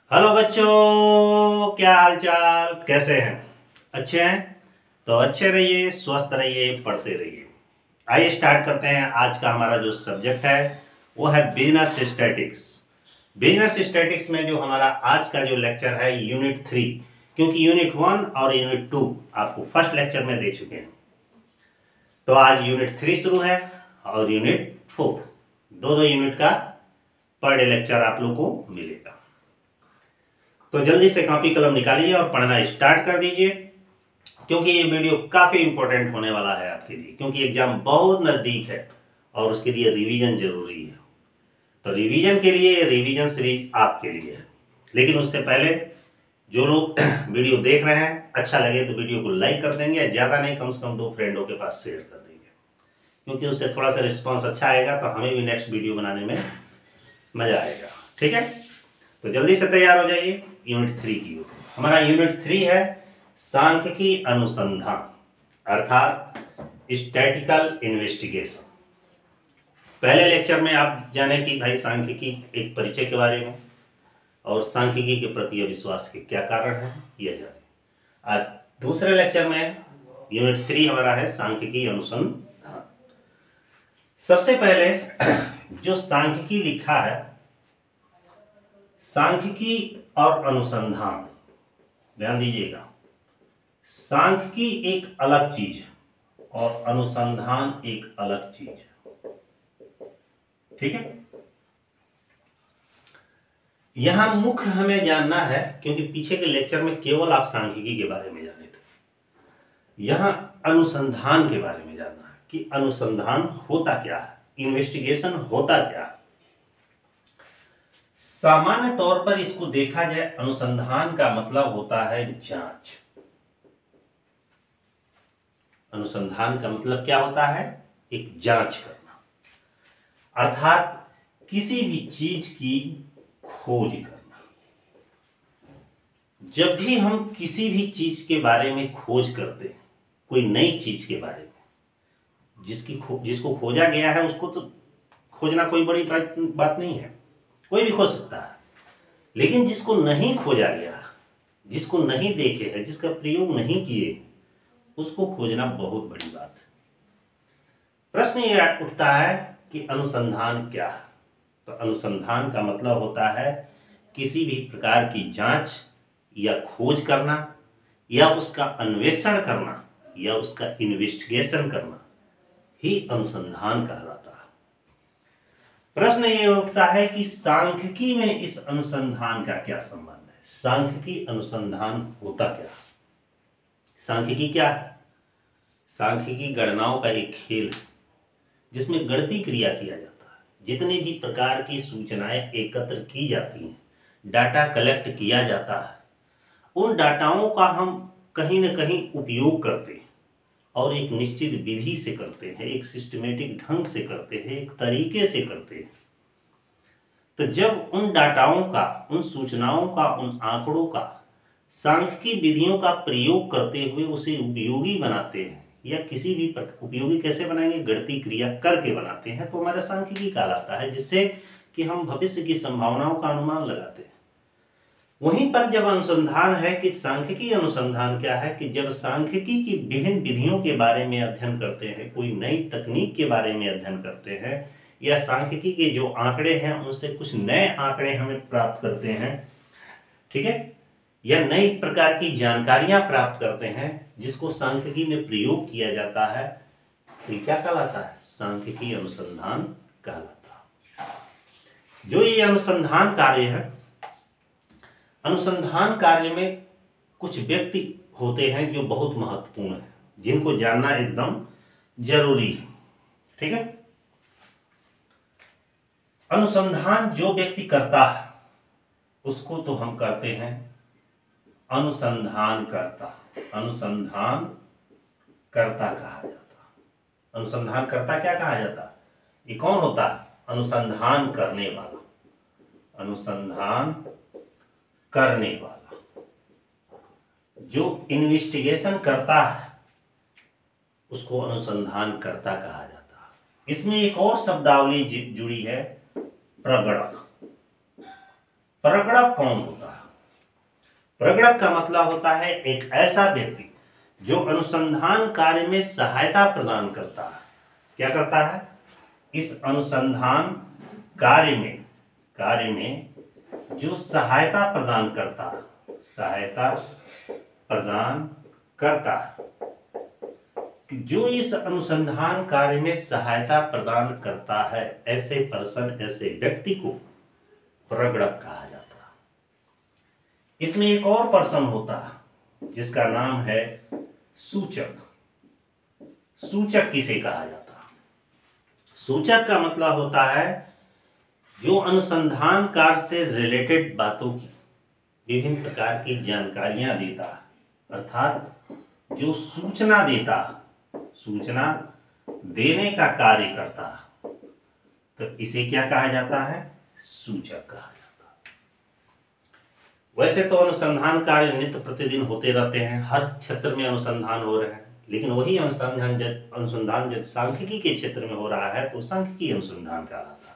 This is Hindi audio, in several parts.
हेलो बच्चों, क्या हाल चाल, कैसे हैं? अच्छे हैं तो अच्छे रहिए, स्वस्थ रहिए, पढ़ते रहिए। आइए स्टार्ट करते हैं। आज का हमारा जो सब्जेक्ट है वो है बिजनेस स्टैटिक्स। बिजनेस स्टैटिक्स में जो हमारा आज का जो लेक्चर है यूनिट 3, क्योंकि यूनिट 1 और यूनिट 2 आपको फर्स्ट लेक्चर में दे चुके हैं, तो आज यूनिट 3 शुरू है और यूनिट 4, दो यूनिट का पर डे लेक्चर आप लोग को मिलेगा। तो जल्दी से कॉपी कलम निकालिए और पढ़ना स्टार्ट कर दीजिए, क्योंकि ये वीडियो काफ़ी इंपॉर्टेंट होने वाला है आपके लिए, क्योंकि एग्जाम बहुत नज़दीक है और उसके लिए रिवीजन जरूरी है। तो रिवीजन के लिए रिवीजन सीरीज आपके लिए है। लेकिन उससे पहले जो लोग वीडियो देख रहे हैं, अच्छा लगे तो वीडियो को लाइक कर देंगे, ज़्यादा नहीं कम से कम 2 फ्रेंडों के पास शेयर कर देंगे, क्योंकि उससे थोड़ा सा रिस्पॉन्स अच्छा आएगा तो हमें भी नेक्स्ट वीडियो बनाने में मज़ा आएगा। ठीक है, तो जल्दी से तैयार हो जाइए यूनिट 3 की ओर। हमारा यूनिट 3 है सांख्यिकी अनुसंधान, अर्थात स्टैटिकल इन्वेस्टिगेशन। पहले लेक्चर में आप जाने कि भाई सांख्यिकी एक परिचय के बारे में और सांख्यिकी के प्रति अविश्वास के क्या कारण है यह जाने। आज दूसरे लेक्चर में यूनिट 3 हमारा है सांख्यिकी अनुसंधान। सबसे पहले जो सांख्यिकी लिखा है, सांख्यिकी और अनुसंधान, ध्यान दीजिएगा, सांख्यिकी एक अलग चीज है और अनुसंधान एक अलग चीज है। ठीक है, यहां मुख्य हमें जानना है, क्योंकि पीछे के लेक्चर में केवल आप सांख्यिकी के बारे में जाने थे, यहां अनुसंधान के बारे में जानना है कि अनुसंधान होता क्या है, इन्वेस्टिगेशन होता क्या है। सामान्य तौर पर इसको देखा जाए, अनुसंधान का मतलब होता है जांच। अनुसंधान का मतलब क्या होता है? एक जांच करना, अर्थात किसी भी चीज की खोज करना। जब भी हम किसी भी चीज के बारे में खोज करते हैं, कोई नई चीज के बारे में, जिसको खोजा गया है उसको तो खोजना कोई बड़ी बात नहीं है, कोई भी खोज सकता है। लेकिन जिसको नहीं खोजा गया, जिसको नहीं देखे है, जिसका प्रयोग नहीं किए, उसको खोजना बहुत बड़ी बात है। प्रश्न ये उठता है कि अनुसंधान क्या है? तो अनुसंधान का मतलब होता है किसी भी प्रकार की जांच या खोज करना, या उसका अन्वेषण करना, या उसका इन्वेस्टिगेशन करना ही अनुसंधान कहलाता है। प्रश्न ये उठता है कि सांख्यिकी में इस अनुसंधान का क्या संबंध है? सांख्यिकी अनुसंधान होता क्या? सांख्यिकी क्या है? सांख्यिकी गणनाओं का एक खेल है, जिसमें गणितीय क्रिया किया जाता है। जितनी भी प्रकार की सूचनाएं एकत्र की जाती हैं, डाटा कलेक्ट किया जाता है, उन डाटाओं का हम कहीं न कहीं उपयोग करते हैं और एक निश्चित विधि से करते हैं, एक सिस्टमेटिक ढंग से करते हैं, एक तरीके से करते हैं। तो जब उन डाटाओं का, उन सूचनाओं का, उन आंकड़ों का सांख्यिकी विधियों का प्रयोग करते हुए उसे उपयोगी बनाते हैं, या किसी भी उपयोगी कैसे बनाएंगे? गणितीय क्रिया करके बनाते हैं, तो हमारा सांख्यिकी कहलाता है, जिससे कि हम भविष्य की संभावनाओं का अनुमान लगाते हैं। वहीं पर जब अनुसंधान है कि सांख्यिकी अनुसंधान क्या है, कि जब सांख्यिकी की विभिन्न विधियों के बारे में अध्ययन करते हैं, कोई नई तकनीक के बारे में अध्ययन करते हैं, या सांख्यिकी के जो आंकड़े हैं उनसे कुछ नए आंकड़े हमें प्राप्त करते हैं, ठीक है, या नई प्रकार की जानकारियां प्राप्त करते हैं, जिसको सांख्यिकी में प्रयोग किया जाता है, तो क्या कहलाता है? सांख्यिकी अनुसंधान कहलाता है। जो ये अनुसंधान कार्य है, अनुसंधान कार्य में कुछ व्यक्ति होते हैं जो बहुत महत्वपूर्ण है, जिनको जानना एकदम जरूरी है। ठीक है, अनुसंधान जो व्यक्ति करता है उसको तो हम करते हैं अनुसंधान करता। अनुसंधान कर्ता कहा जाता। अनुसंधान कर्ता क्या कहा जाता? ये कौन होता है? अनुसंधान करने वाला, अनुसंधान करने वाला। जो इन्वेस्टिगेशन करता है उसको अनुसंधान कर्ता कहा जाता है। इसमें एक और शब्दावली जुड़ी है, प्रगणक। प्रगणक कौन होता है? प्रगणक का मतलब होता है एक ऐसा व्यक्ति जो अनुसंधान कार्य में सहायता प्रदान करता है। क्या करता है? इस अनुसंधान कार्य में जो सहायता प्रदान करता है, जो इस अनुसंधान कार्य में सहायता प्रदान करता है, ऐसे पर्सन, ऐसे व्यक्ति को प्रगणक कहा जाता है। इसमें एक और पर्सन होता है जिसका नाम है सूचक। सूचक किसे कहा जाता है? सूचक का मतलब होता है जो अनुसंधान कार्य से रिलेटेड बातों की विभिन्न प्रकार की जानकारियां देता है, अर्थात जो सूचना देता, सूचना देने का कार्य करता है, तो इसे क्या कहा जाता है? सूचक कहा जाता है। वैसे तो अनुसंधान कार्य नित्य प्रतिदिन होते रहते हैं, हर क्षेत्र में अनुसंधान हो रहे हैं, लेकिन वही अनुसंधान जब सांख्यिकी के क्षेत्र में हो रहा है तो सांख्यिकी अनुसंधान कहलाता है।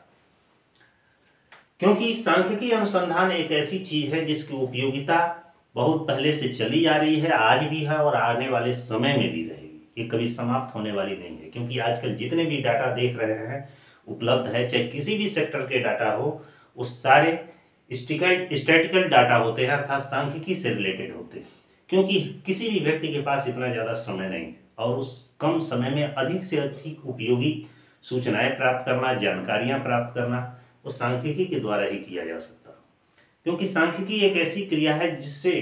क्योंकि सांख्यिकी अनुसंधान एक ऐसी चीज है जिसकी उपयोगिता बहुत पहले से चली आ रही है, आज भी है और आने वाले समय में भी रहेगी। ये कभी समाप्त होने वाली नहीं है, क्योंकि आजकल जितने भी डाटा देख रहे हैं उपलब्ध है, चाहे किसी भी सेक्टर के डाटा हो, वो सारे स्टैटिकल डाटा होते हैं, अर्थात सांख्यिकी से रिलेटेड होते हैं। क्योंकि किसी भी व्यक्ति के पास इतना ज़्यादा समय नहीं है और उस कम समय में अधिक से अधिक उपयोगी सूचनाएं प्राप्त करना, जानकारियां प्राप्त करना, वो सांख्यिकी के द्वारा ही किया जा सकता है। क्योंकि सांख्यिकी एक ऐसी क्रिया है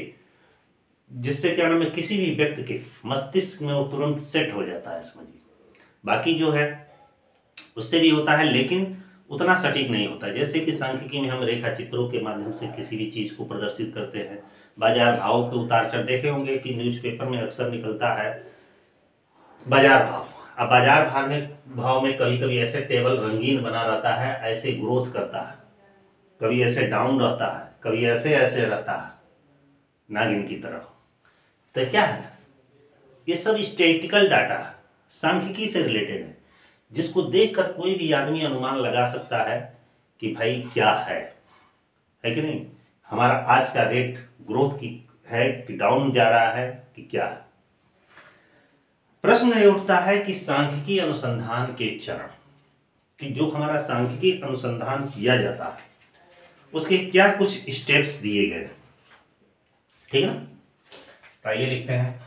जिससे क्या नाम है, किसी भी व्यक्ति के मस्तिष्क में वो तुरंत सेट हो जाता है, समझिए। बाकी जो है उससे भी होता है, लेकिन उतना सटीक नहीं होता। जैसे कि सांख्यिकी में हम रेखा चित्रों के माध्यम से किसी भी चीज़ को प्रदर्शित करते हैं। बाजार भाव के उतार चढ़ देखे होंगे कि न्यूज़पेपर में अक्सर निकलता है बाजार भाव। अब बाजार भाव में कभी कभी ऐसे टेबल रंगीन बना रहता है, ऐसे ग्रोथ करता है, कभी ऐसे डाउन रहता है, कभी ऐसे ऐसे रहता है नागिन की तरह। तो क्या है, ये सब स्टैटिकल डाटा सांख्यिकी से रिलेटेड है, जिसको देखकर कोई भी आदमी अनुमान लगा सकता है कि भाई क्या है कि नहीं, हमारा आज का रेट ग्रोथ की है कि डाउन जा रहा है कि क्या है। प्रश्न ये उठता है कि सांख्यिकी अनुसंधान के चरण, कि जो हमारा सांख्यिकी अनुसंधान किया जाता है उसके क्या कुछ स्टेप्स दिए गए, ठीक है ना। तो आइए लिखते हैं,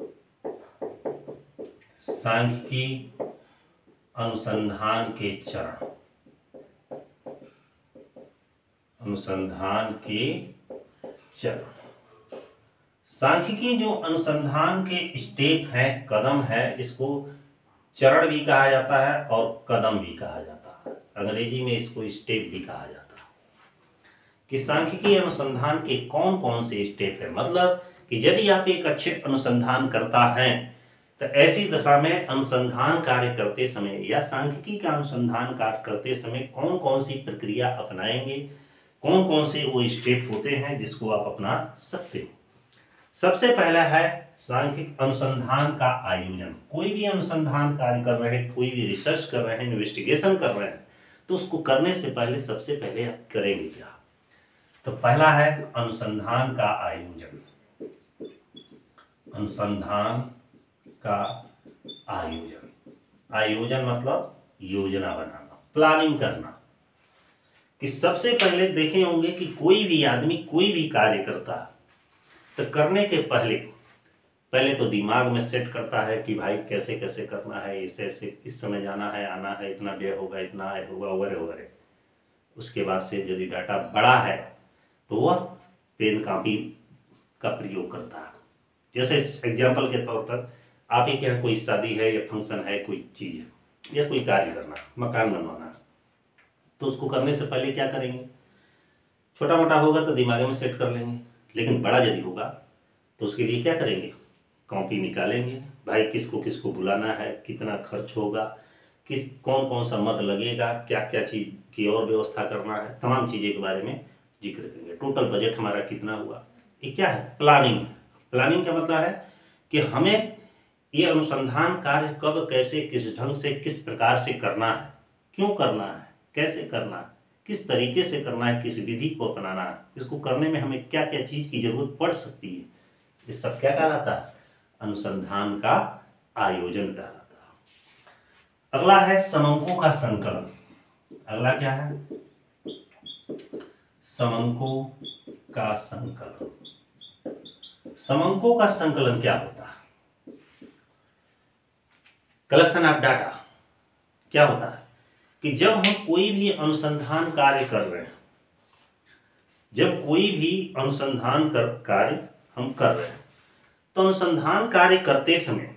सांख्यिकी अनुसंधान के चरण, अनुसंधान के चरण। सांख्यिकी जो अनुसंधान के स्टेप है, कदम है, इसको चरण भी कहा जाता है और कदम भी कहा जाता है। अंग्रेजी में इसको स्टेप भी कहा जाता है। कि सांख्यिकी अनुसंधान के कौन कौन से स्टेप है, मतलब कि यदि आप एक अच्छे अनुसंधान करता है तो ऐसी दशा में अनुसंधान कार्य करते समय या सांख्यिकी का अनुसंधान कार्य करते समय कौन कौन सी प्रक्रिया अपनाएंगे, कौन कौन से वो स्टेप होते हैं जिसको आप अपना सकते हो। सबसे पहला है सांख्यिक अनुसंधान का आयोजन। कोई भी अनुसंधान कार्य कर रहे हैं, कोई भी रिसर्च कर रहे हैं, इन्वेस्टिगेशन कर रहे हैं, तो उसको करने से पहले सबसे पहले आप करेंगे क्या। तो पहला है अनुसंधान का आयोजन। अनुसंधान का आयोजन, आयोजन मतलब योजना बनाना, प्लानिंग करना। कि सबसे पहले देखे होंगे कि कोई भी आदमी कोई भी कार्य करता है तो करने के पहले तो दिमाग में सेट करता है कि भाई कैसे कैसे करना है, ऐसे ऐसे इस समय जाना है, आना है, इतना व्यय होगा, इतना आय होगा, वगैरह वगैरह। उसके बाद से यदि डाटा बड़ा है तो वह पेन कॉपी का प्रयोग करता है। जैसे एग्जाम्पल के तौर पर आप ही के यहाँ कोई शादी है या फंक्शन है, कोई चीज़ है या कोई कार्य करना, मकान बनवाना, तो उसको करने से पहले क्या करेंगे, छोटा मोटा होगा तो दिमाग में सेट कर लेंगे, लेकिन बड़ा यदि होगा तो उसके लिए क्या करेंगे, कॉपी निकालेंगे, भाई किसको किसको बुलाना है, कितना खर्च होगा, कौन कौन सा मद लगेगा, क्या क्या चीज़ की और व्यवस्था करना है, तमाम चीज़ें के बारे में जिक्र करेंगे। टोटल बजट हमारा कितना हुआ, ये क्या है, प्लानिंग है। प्लानिंग का मतलब है कि हमें ये अनुसंधान कार्य कब, कैसे, किस ढंग से, किस प्रकार से करना है, क्यों करना है, कैसे करना है, किस तरीके से करना है, किस विधि को अपनाना है, इसको करने में हमें क्या क्या चीज की जरूरत पड़ सकती है, ये सब क्या कहलाता है, अनुसंधान का आयोजन कहलाता है। अगला है समंकों का संकलन। अगला क्या है, समंकों का संकलन। समंकों का संकलन क्या होता है, कलेक्शन ऑफ डाटा। क्या होता है कि जब हम कोई भी अनुसंधान कार्य कर रहे हैं, जब कोई भी अनुसंधान कार्य हम कर रहे हैं, तो अनुसंधान कार्य करते समय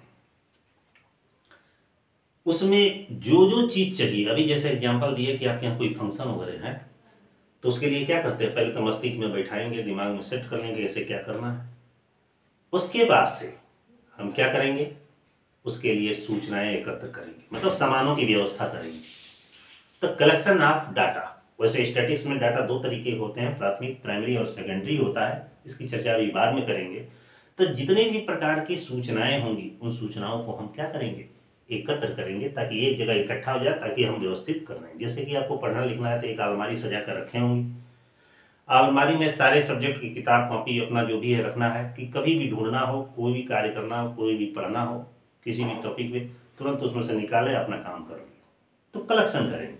उसमें जो जो चीज चाहिए, अभी जैसे एग्जांपल दिए कि आपके यहाँ कोई फंक्शन वगैरह है, तो उसके लिए क्या करते हैं, पहले तो मस्तिष्क में बैठाएंगे, दिमाग में सेट कर लेंगे ऐसे क्या करना है, उसके बाद से हम क्या करेंगे, उसके लिए सूचनाएं एकत्र करेंगे, मतलब सामानों की व्यवस्था करेंगे। तो कलेक्शन ऑफ डाटा, वैसे स्टैटिस्टिक्स में डाटा दो तरीके होते हैं, प्राथमिक, प्राइमरी और सेकेंडरी होता है, इसकी चर्चा अभी बाद में करेंगे। तो जितने भी प्रकार की सूचनाएं होंगी उन सूचनाओं को हम क्या करेंगे, एकत्र करेंगे, ताकि एक जगह इकट्ठा हो जाए, ताकि हम व्यवस्थित कर रहे हैं। जैसे कि आपको पढ़ना लिखना है तो एक अलमारी सजा कर रखे होंगे, अलमारी में सारे सब्जेक्ट की किताब कॉपी अपना जो भी है रखना है, कि कभी भी ढूंढना हो, कोई भी कार्य करना हो, कोई भी पढ़ना हो किसी भी टॉपिक में, तुरंत उसमें से निकाले अपना काम करेंगे, तो कलेक्शन करेंगे।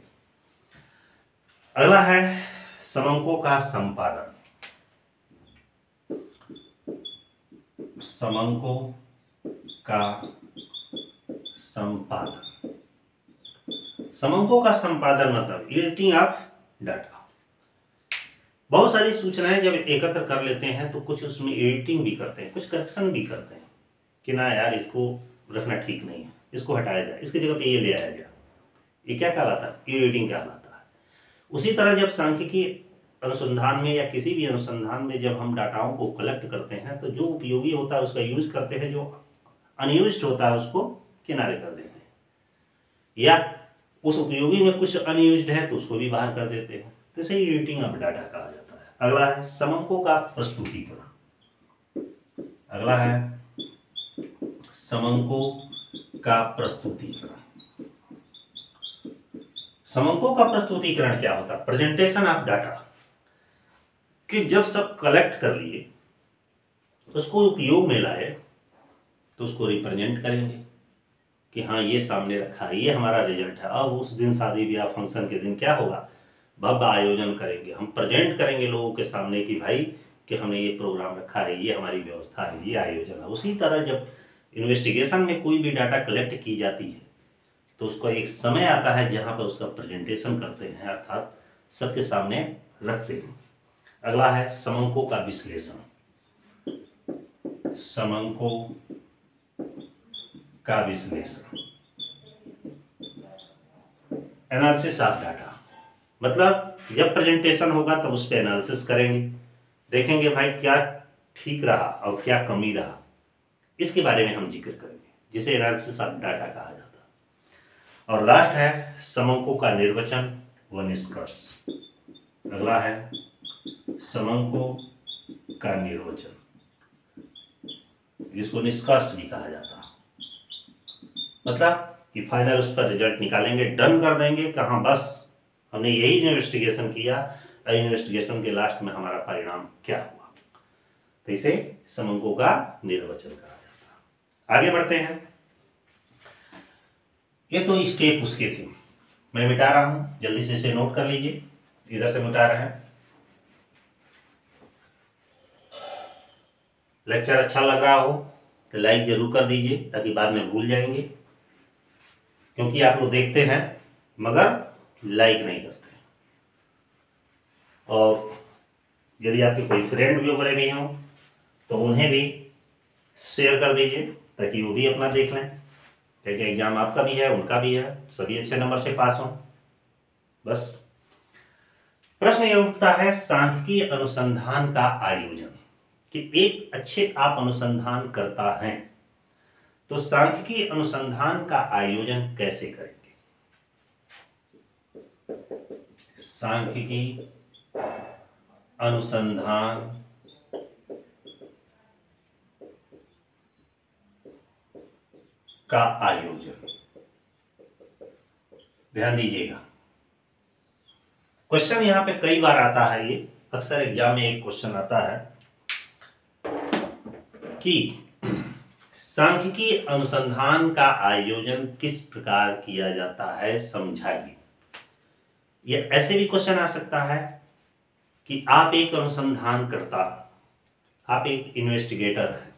अगला है समंकों का संपादन। समंकों का संपादन, समंकों का संपादन मतलब एडिटिंग ऑफ डाटा। बहुत सारी सूचनाएं जब एकत्र कर लेते हैं तो कुछ उसमें एडिटिंग भी करते हैं, कुछ करेक्शन भी करते हैं कि ना यार इसको रखना ठीक नहीं है, इसको हटाया जाए, इसकी जगह पे ये ले आया गया, ये क्या कहलाता है, एडिटिंग कहलाता है। उसी तरह जब सांख्यिकी अनुसंधान में या किसी भी अनुसंधान में जब हम डाटाओं को कलेक्ट करते हैं, तो जो उपयोगी होता है उसका यूज करते हैं, जो अनयूज्ड होता है उसको किनारे कर देते हैं, या उस उपयोगी में कुछ अनयूज्ड है तो उसको भी बाहर कर देते हैं, तो इसे एडिटिंग ऑफ डाटा कहा जाता है। अगला है समंकों का प्रस्तुतीकरण। अगला है समंकों का प्रस्तुतीकरण। समंकों का प्रस्तुतीकरण क्या होता है, प्रेजेंटेशन ऑफ डाटा, कि जब सब कलेक्ट कर लिए उसको उपयोग में लाए तो उसको रिप्रेजेंट करेंगे कि हाँ ये सामने रखा है, ये हमारा रिजल्ट है। अब उस दिन शादी ब्याह फंक्शन के दिन क्या होगा, भव्य आयोजन करेंगे, हम प्रेजेंट करेंगे लोगों के सामने कि भाई कि हमने ये प्रोग्राम रखा है, ये हमारी व्यवस्था है, ये आयोजन है। उसी तरह जब इन्वेस्टिगेशन में कोई भी डाटा कलेक्ट की जाती है तो उसका एक समय आता है जहाँ पर उसका प्रेजेंटेशन करते हैं, अर्थात सबके सामने रखते हैं। अगला है समंकों का विश्लेषण। समंकों का विश्लेषण, एनालिसिस ऑफ डाटा, मतलब जब प्रेजेंटेशन होगा तो उस पर एनालिसिस करेंगे, देखेंगे भाई क्या ठीक रहा और क्या कमी रहा, इसके बारे में हम जिक्र करेंगे, जिसे एनालिसिस ऑफ डाटा कहा जाता है। और लास्ट है समंकों का निर्वचन व निष्कर्ष। अगला है समंकों का निर्वचन, जिसको निष्कर्ष भी कहा जाता है, मतलब कि फाइनल उस पर रिजल्ट निकालेंगे, डन कर देंगे कि हाँ बस हमने यही इन्वेस्टिगेशन किया और इन्वेस्टिगेशन के लास्ट में हमारा परिणाम क्या हुआ, तो इसे समंकों का निर्वचन कहा जाता है। आगे बढ़ते हैं। ये तो स्टेप उसके थे, मैं मिटा रहा हूं, जल्दी से इसे नोट कर लीजिए, इधर से मिटा रहे हैं। लेक्चर अच्छा लग रहा हो तो लाइक जरूर कर दीजिए, ताकि बाद में भूल जाएंगे, क्योंकि आप लोग देखते हैं मगर लाइक नहीं करते। और यदि आपके कोई फ्रेंड भी वगैरह भी हों तो उन्हें भी शेयर कर दीजिए, ताकि वो भी अपना देख लें, क्योंकि एग्जाम आपका भी है उनका भी है, सभी अच्छे नंबर से पास हों। बस प्रश्न यह उठता है सांख्यिकीय अनुसंधान का आयोजन, कि एक अच्छे आप अनुसंधान करता हैं तो सांख्यिकीय अनुसंधान का आयोजन कैसे करेंगे। सांख्यिकीय अनुसंधान का आयोजन, ध्यान दीजिएगा, क्वेश्चन यहाँ पे कई बार आता है, ये अक्सर एग्जाम में एक क्वेश्चन आता है कि सांख्यिकी अनुसंधान का आयोजन किस प्रकार किया जाता है, समझाइए। ये ऐसे भी क्वेश्चन आ सकता है कि आप एक अनुसंधानकर्ता, आप एक इन्वेस्टिगेटर हैं,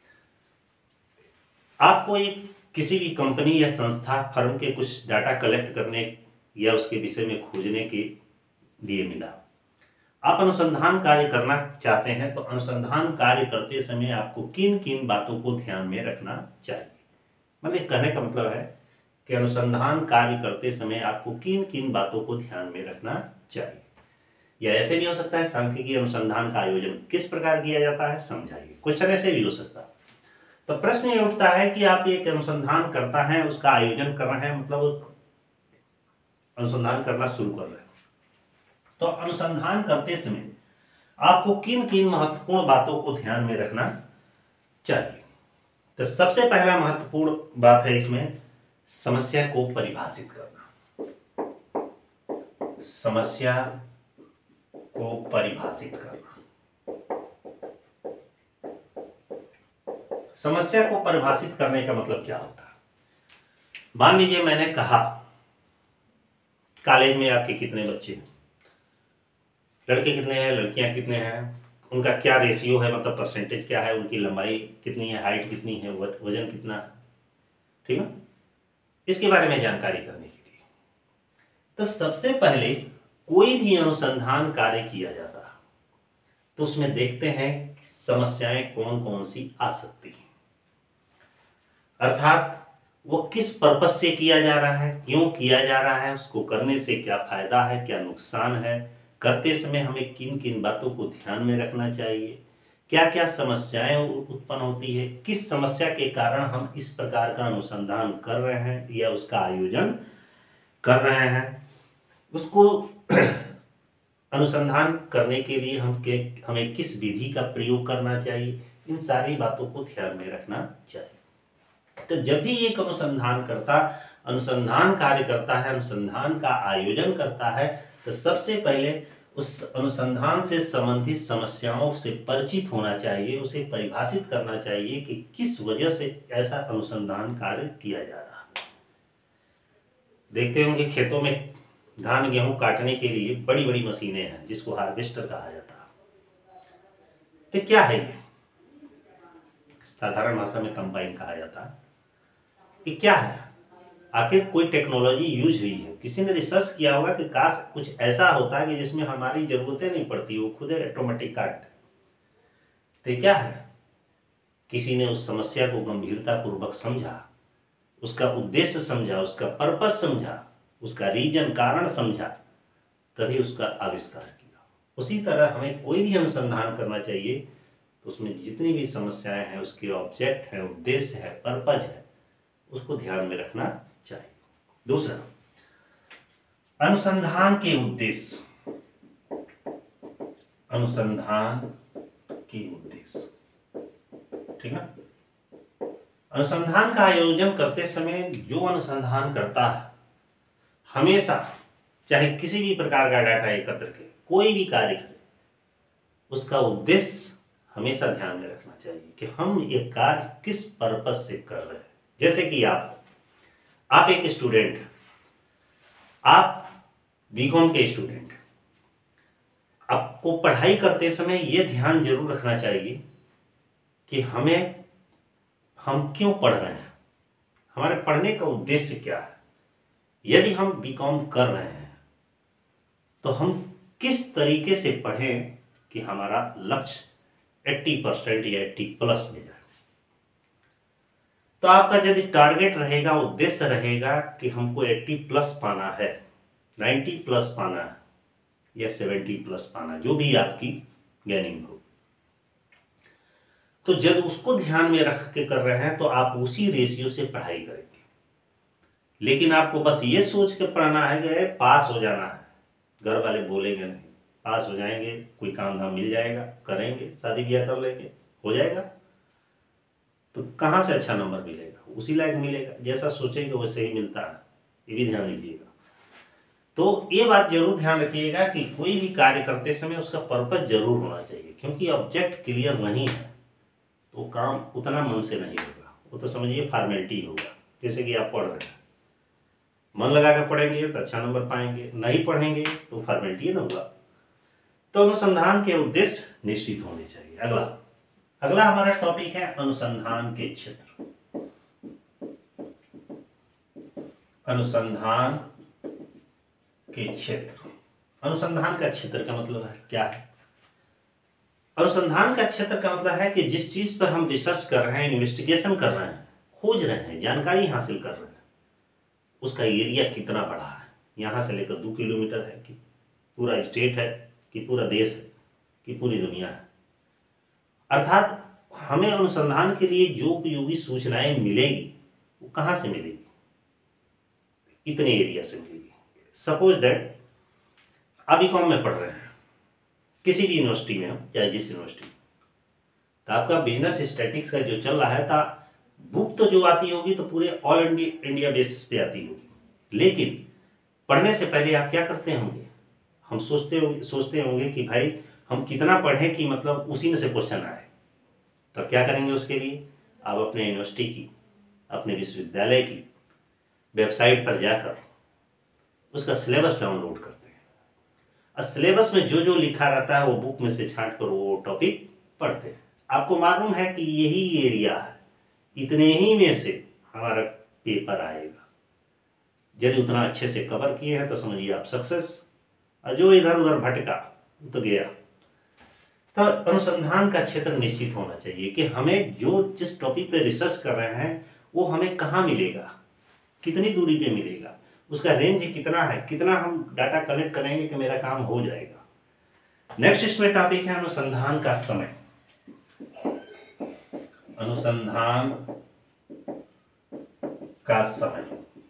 आपको एक किसी भी कंपनी या संस्था फर्म के कुछ डाटा कलेक्ट करने या उसके विषय में खोजने के लिए मिला। आप अनुसंधान कार्य करना चाहते हैं, तो अनुसंधान कार्य करते समय आपको किन किन बातों को ध्यान में रखना चाहिए। मतलब कहने का मतलब है कि अनुसंधान कार्य करते समय आपको किन किन बातों को ध्यान में रखना चाहिए। या ऐसे भी हो सकता है, सांख्यिकी अनुसंधान का आयोजन किस प्रकार किया जाता है, समझाइए। क्वेश्चन ऐसे भी हो सकता है। तो प्रश्न ये उठता है कि आप एक अनुसंधान करता है, उसका आयोजन कर रहे हैं, मतलब अनुसंधान करना शुरू कर रहे हैं, तो अनुसंधान करते समय आपको किन किन महत्वपूर्ण बातों को ध्यान में रखना चाहिए। तो सबसे पहला महत्वपूर्ण बात है इसमें समस्या को परिभाषित करना। समस्या को परिभाषित करना। समस्या को परिभाषित करने का मतलब क्या होता है। मान लीजिए मैंने कहा कॉलेज में आपके कितने बच्चे हैं, लड़के कितने हैं, लड़कियां कितने हैं, उनका क्या रेशियो है, मतलब परसेंटेज क्या है, उनकी लंबाई कितनी है, हाइट कितनी है, वजन कितना है, ठीक है, इसके बारे में जानकारी करने के लिए। तो सबसे पहले कोई भी अनुसंधान कार्य किया जाता है तो उसमें देखते हैं समस्याएं कौन कौन सी आ सकती हैं, अर्थात वो किस पर्पस से किया जा रहा है, क्यों किया जा रहा है, उसको करने से क्या फायदा है, क्या नुकसान है, करते समय हमें किन किन बातों को ध्यान में रखना चाहिए, क्या क्या समस्याएं उत्पन्न होती है, किस समस्या के कारण हम इस प्रकार का अनुसंधान कर रहे हैं या उसका आयोजन कर रहे हैं, उसको अनुसंधान करने के लिए हमें किस विधि का प्रयोग करना चाहिए, इन सारी बातों को ध्यान में रखना चाहिए। तो जब भी एक अनुसंधानकर्ता अनुसंधान कार्य करता है, अनुसंधान का आयोजन करता है, तो सबसे पहले उस अनुसंधान से संबंधित समस्याओं से परिचित होना चाहिए, उसे परिभाषित करना चाहिए कि किस वजह से ऐसा अनुसंधान कार्य किया जा रहा है। देखते होंगे खेतों में धान गेहूं काटने के लिए बड़ी बड़ी मशीनें हैं जिसको हार्वेस्टर कहा जाता है। तो क्या है ये, साधारण भाषा में कंबाइन कहा जाता है। ये क्या है, आखिर कोई टेक्नोलॉजी यूज हुई है, किसी ने रिसर्च किया होगा कि काश कुछ ऐसा होता है कि जिसमें हमारी जरूरतें नहीं पड़ती, वो खुद ऑटोमेटिक काटते। तो क्या है, किसी ने उस समस्या को गंभीरता पूर्वक समझा, उसका उद्देश्य समझा, उसका पर्पस समझा, उसका रीजन कारण समझा, तभी उसका आविष्कार किया। उसी तरह हमें कोई भी अनुसंधान करना चाहिए तो उसमें जितनी भी समस्याएं हैं, उसके ऑब्जेक्ट है, उद्देश्य है, पर्पज है, उसको ध्यान में रखना चाहिए। दूसरा, अनुसंधान के उद्देश्य। अनुसंधान के उद्देश्य, ठीक है। अनुसंधान का आयोजन करते समय जो अनुसंधान करता है हमेशा, चाहे किसी भी प्रकार का डाटा एकत्र करे, कोई भी कार्य करे, उसका उद्देश्य हमेशा ध्यान में रखना चाहिए कि हम ये कार्य किस पर्पस से कर रहे हैं। जैसे कि आप एक स्टूडेंट, आप बीकॉम के स्टूडेंट, आपको पढ़ाई करते समय यह ध्यान जरूर रखना चाहिए कि हम क्यों पढ़ रहे हैं, हमारे पढ़ने का उद्देश्य क्या है। यदि हम बीकॉम कर रहे हैं तो हम किस तरीके से पढ़ें कि हमारा लक्ष्य 80% या 80+ में जाए। तो आपका यदि टारगेट रहेगा, उद्देश्य रहेगा कि हमको 80+ पाना है, 90+ पाना है या 70+ पाना, जो भी आपकी गेनिंग हो, तो जब उसको ध्यान में रख के कर रहे हैं तो आप उसी रेशियो से पढ़ाई करेंगे। लेकिन आपको बस ये सोच के पढ़ना है कि पास हो जाना है, घर वाले बोलेंगे नहीं, पास हो जाएंगे, कोई काम धाम मिल जाएगा, करेंगे, शादी ब्याह कर लेंगे, हो जाएगा, तो कहाँ से अच्छा नंबर मिलेगा, उसी लायक मिलेगा, जैसा सोचेंगे वैसे ही मिलता है, ये भी ध्यान दीजिएगा। तो ये बात जरूर ध्यान रखिएगा कि कोई भी कार्य करते समय उसका पर्पज जरूर होना चाहिए, क्योंकि ऑब्जेक्ट क्लियर नहीं है तो काम उतना मन से नहीं होगा, वो तो समझिए फॉर्मेलिटी होगा। जैसे कि आप पढ़ रहे हैं, मन लगा कर पढ़ेंगे तो अच्छा नंबर पाएंगे, नहीं पढ़ेंगे तो फॉर्मेलिटी ना होगा। तो अनुसंधान के उद्देश्य निश्चित होने चाहिए। अगला हमारा टॉपिक है अनुसंधान के क्षेत्र। अनुसंधान के क्षेत्र, अनुसंधान का क्षेत्र का मतलब है क्या है? अनुसंधान का क्षेत्र का मतलब है कि जिस चीज पर हम रिसर्च कर रहे हैं, इन्वेस्टिगेशन कर रहे हैं, खोज रहे हैं, जानकारी हासिल कर रहे हैं, उसका एरिया कितना बड़ा है। यहाँ से लेकर 2 किलोमीटर है कि पूरा स्टेट है कि पूरा देश है कि पूरी दुनिया है। अर्थात हमें अनुसंधान के लिए जो उपयोगी सूचनाएं मिलेगी वो कहाँ से मिलेगी? इतने एरिया से मिलेगी। सपोज दैट आप बीकॉम में पढ़ रहे हैं, किसी भी यूनिवर्सिटी में हो, चाहे जिस यूनिवर्सिटी, तो आपका बिजनेस स्टैटिक्स का जो चल रहा है था, बुक तो जो आती होगी तो पूरे ऑल इंडिया बेसिस पे आती होगी, लेकिन पढ़ने से पहले आप क्या करते होंगे? हम सोचते होंगे कि भाई हम कितना पढ़ें कि मतलब उसी में से क्वेश्चन आए। तो क्या करेंगे उसके लिए? आप अपने यूनिवर्सिटी की, अपने विश्वविद्यालय की वेबसाइट पर जाकर उसका सिलेबस डाउनलोड करते हैं, और सिलेबस में जो जो लिखा रहता है वो बुक में से छांट कर वो टॉपिक पढ़ते हैं। आपको मालूम है कि यही एरिया है, इतने ही में से हमारा पेपर आएगा। यदि उतना अच्छे से कवर किए हैं तो समझिए आप सक्सेस, और जो इधर उधर भटका तो गया। तो अनुसंधान का क्षेत्र निश्चित होना चाहिए कि हमें जो जिस टॉपिक पे रिसर्च कर रहे हैं वो हमें कहाँ मिलेगा, कितनी दूरी पे मिलेगा, उसका रेंज कितना है, कितना हम डाटा कलेक्ट करेंगे कि मेरा काम हो जाएगा। नेक्स्ट इसमें टॉपिक है अनुसंधान का समय। अनुसंधान का समय,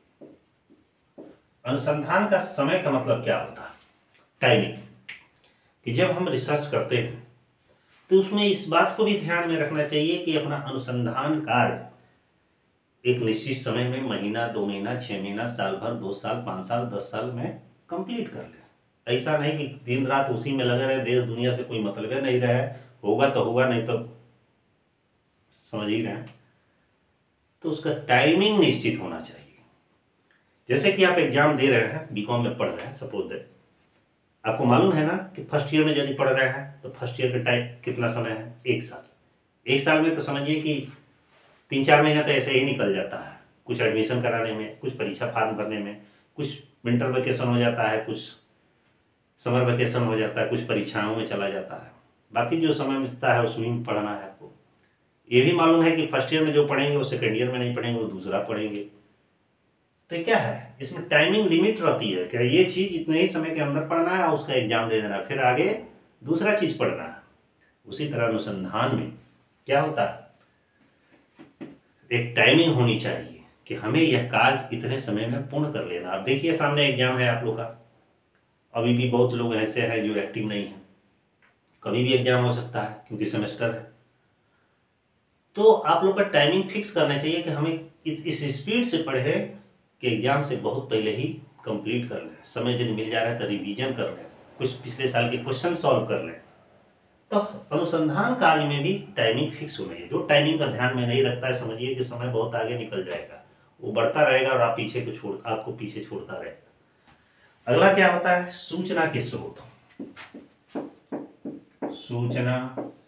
अनुसंधान का समय का मतलब क्या होता है? टाइमिंग। कि जब हम रिसर्च करते हैं तो उसमें इस बात को भी ध्यान में रखना चाहिए कि अपना अनुसंधान कार्य एक निश्चित समय में, महीना, 2 महीना, 6 महीना, साल भर, 2 साल, 5 साल, 10 साल में कंप्लीट कर ले। ऐसा नहीं कि दिन रात उसी में लगे रहे, देश दुनिया से कोई मतलब नहीं रहे, होगा तो होगा, नहीं तो समझ ही रहे हैं। तो उसका टाइमिंग निश्चित होना चाहिए। जैसे कि आप एग्जाम दे रहे हैं, बीकॉम में पढ़ रहे हैं, सपोज दैट, आपको मालूम है ना कि फर्स्ट ईयर में यदि पढ़ रहे हैं तो फर्स्ट ईयर का टाइम कितना समय है? 1 साल। 1 साल में तो समझिए कि 3-4 महीना तो ऐसे ही निकल जाता है, कुछ एडमिशन कराने में, कुछ परीक्षा फॉर्म भरने में, कुछ विंटर वेकेशन हो जाता है, कुछ समर वेकेशन हो जाता है, कुछ परीक्षाओं में चला जाता है। बाकी जो समय मिलता है उसमें पढ़ना है आपको। ये भी मालूम है कि फर्स्ट ईयर में जो पढ़ेंगे वो सेकेंड ईयर में नहीं पढ़ेंगे, वो दूसरा पढ़ेंगे। तो क्या है, इसमें टाइमिंग लिमिट रहती है कि ये चीज़ इतने ही समय के अंदर पढ़ना है और उसका एग्जाम दे देना है, फिर आगे दूसरा चीज़ पढ़ना है। उसी तरह अनुसंधान में क्या होता है, एक टाइमिंग होनी चाहिए कि हमें यह कार्य इतने समय में पूर्ण कर लेना। अब देखिए सामने एग्जाम है आप लोग का, अभी भी बहुत लोग ऐसे हैं जो एक्टिव नहीं हैं, कभी भी एग्जाम हो सकता है क्योंकि सेमेस्टर है। तो आप लोग का टाइमिंग फिक्स करना चाहिए कि हमें इस स्पीड से पढ़े कि एग्जाम से बहुत पहले ही कंप्लीट कर लें। समय यदि मिल जा रहा है तो रिवीजन कर लें, कुछ पिछले साल के क्वेश्चन सॉल्व कर लें। तो अनुसंधान कार्य में भी टाइमिंग फिक्स होनी है। जो टाइमिंग का ध्यान में नहीं रखता है, समझिए कि समय बहुत आगे निकल जाएगा, वो बढ़ता रहेगा और आपको पीछे छोड़ता रहेगा। अगला क्या होता है? सूचना के स्रोत। सूचना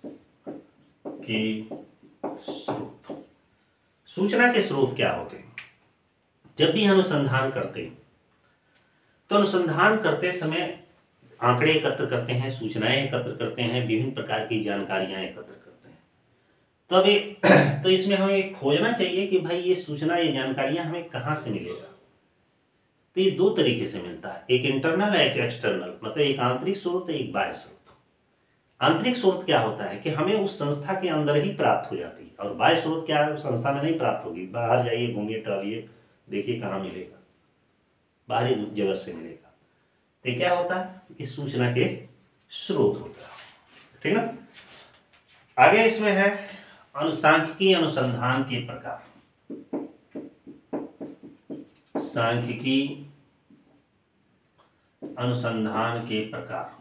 के स्रोत, सूचना के स्रोत क्या होते हैं? जब भी अनुसंधान करते हैं तो अनुसंधान करते समय आंकड़े एकत्र करते हैं, सूचनाएं एकत्र करते हैं, विभिन्न प्रकार की जानकारियां एकत्र करते हैं। तो इसमें हमें खोजना चाहिए कि भाई ये सूचना, ये जानकारियां हमें कहाँ से मिलेगा। तो ये 2 तरीके से मिलता है, एक इंटरनल है, एक एक्सटर्नल, मतलब एक आंतरिक स्रोत, एक बाह्य स्रोत। आंतरिक स्रोत क्या होता है कि हमें उस संस्था के अंदर ही प्राप्त हो जाती है, और बाह्य स्रोत क्या है, उस संस्था में नहीं प्राप्त होगी। बाहर जाइए, घूमिए, टहलिए, देखिए कहाँ मिलेगा, बाहरी जगत से मिलेगा। तो क्या होता है, इस सूचना के स्रोत होता है, ठीक ना। आगे इसमें है सांख्यिकी अनुसंधान के प्रकार। सांख्यिकी अनुसंधान के प्रकार,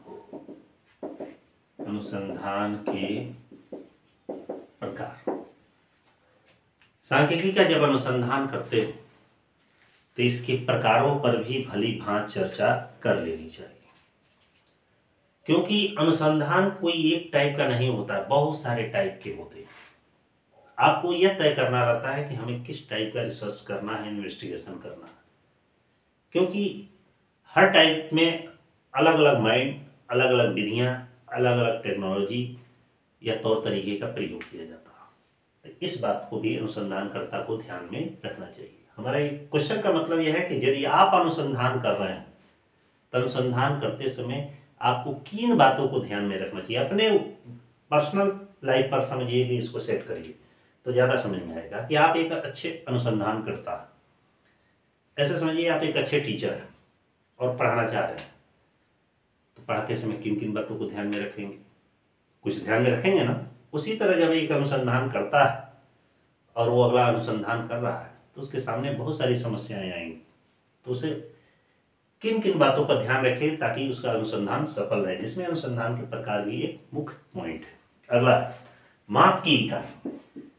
अनुसंधान के प्रकार। सांख्यिकी का जब अनुसंधान करते हो तो इसके प्रकारों पर भी भली भांति चर्चा कर लेनी चाहिए, क्योंकि अनुसंधान कोई एक टाइप का नहीं होता, बहुत सारे टाइप के होते हैं। आपको यह तय करना रहता है कि हमें किस टाइप का रिसर्च करना है, इन्वेस्टिगेशन करना है, क्योंकि हर टाइप में अलग अलग माइंड, अलग अलग विधियाँ, अलग अलग टेक्नोलॉजी या तौर तरीके का प्रयोग किया जाता है। तो इस बात को भी अनुसंधानकर्ता को ध्यान में रखना चाहिए। हमारा एक क्वेश्चन का मतलब यह है कि यदि आप अनुसंधान कर रहे हैं तो अनुसंधान करते समय आपको किन बातों को ध्यान में रखना चाहिए। अपने पर्सनल लाइफ पर समझिए कि इसको सेट करिए तो ज़्यादा समझ में आएगा कि आप एक अच्छे अनुसंधानकर्ता हैं। ऐसे समझिए आप एक अच्छे टीचर हैं और पढ़ाना चाह रहे हैं, तो पढ़ाते समय किन किन बातों को ध्यान में रखेंगे, कुछ ध्यान में रखेंगे ना। उसी तरह जब एक अनुसंधान करता है और वो अगला अनुसंधान कर रहा है तो उसके सामने बहुत सारी समस्याएं आएंगी, तो उसे किन किन बातों पर ध्यान रखें ताकि उसका अनुसंधान सफल रहे, जिसमें अनुसंधान के प्रकार भी एक मुख्य पॉइंट है। अगला, माप की इकाई।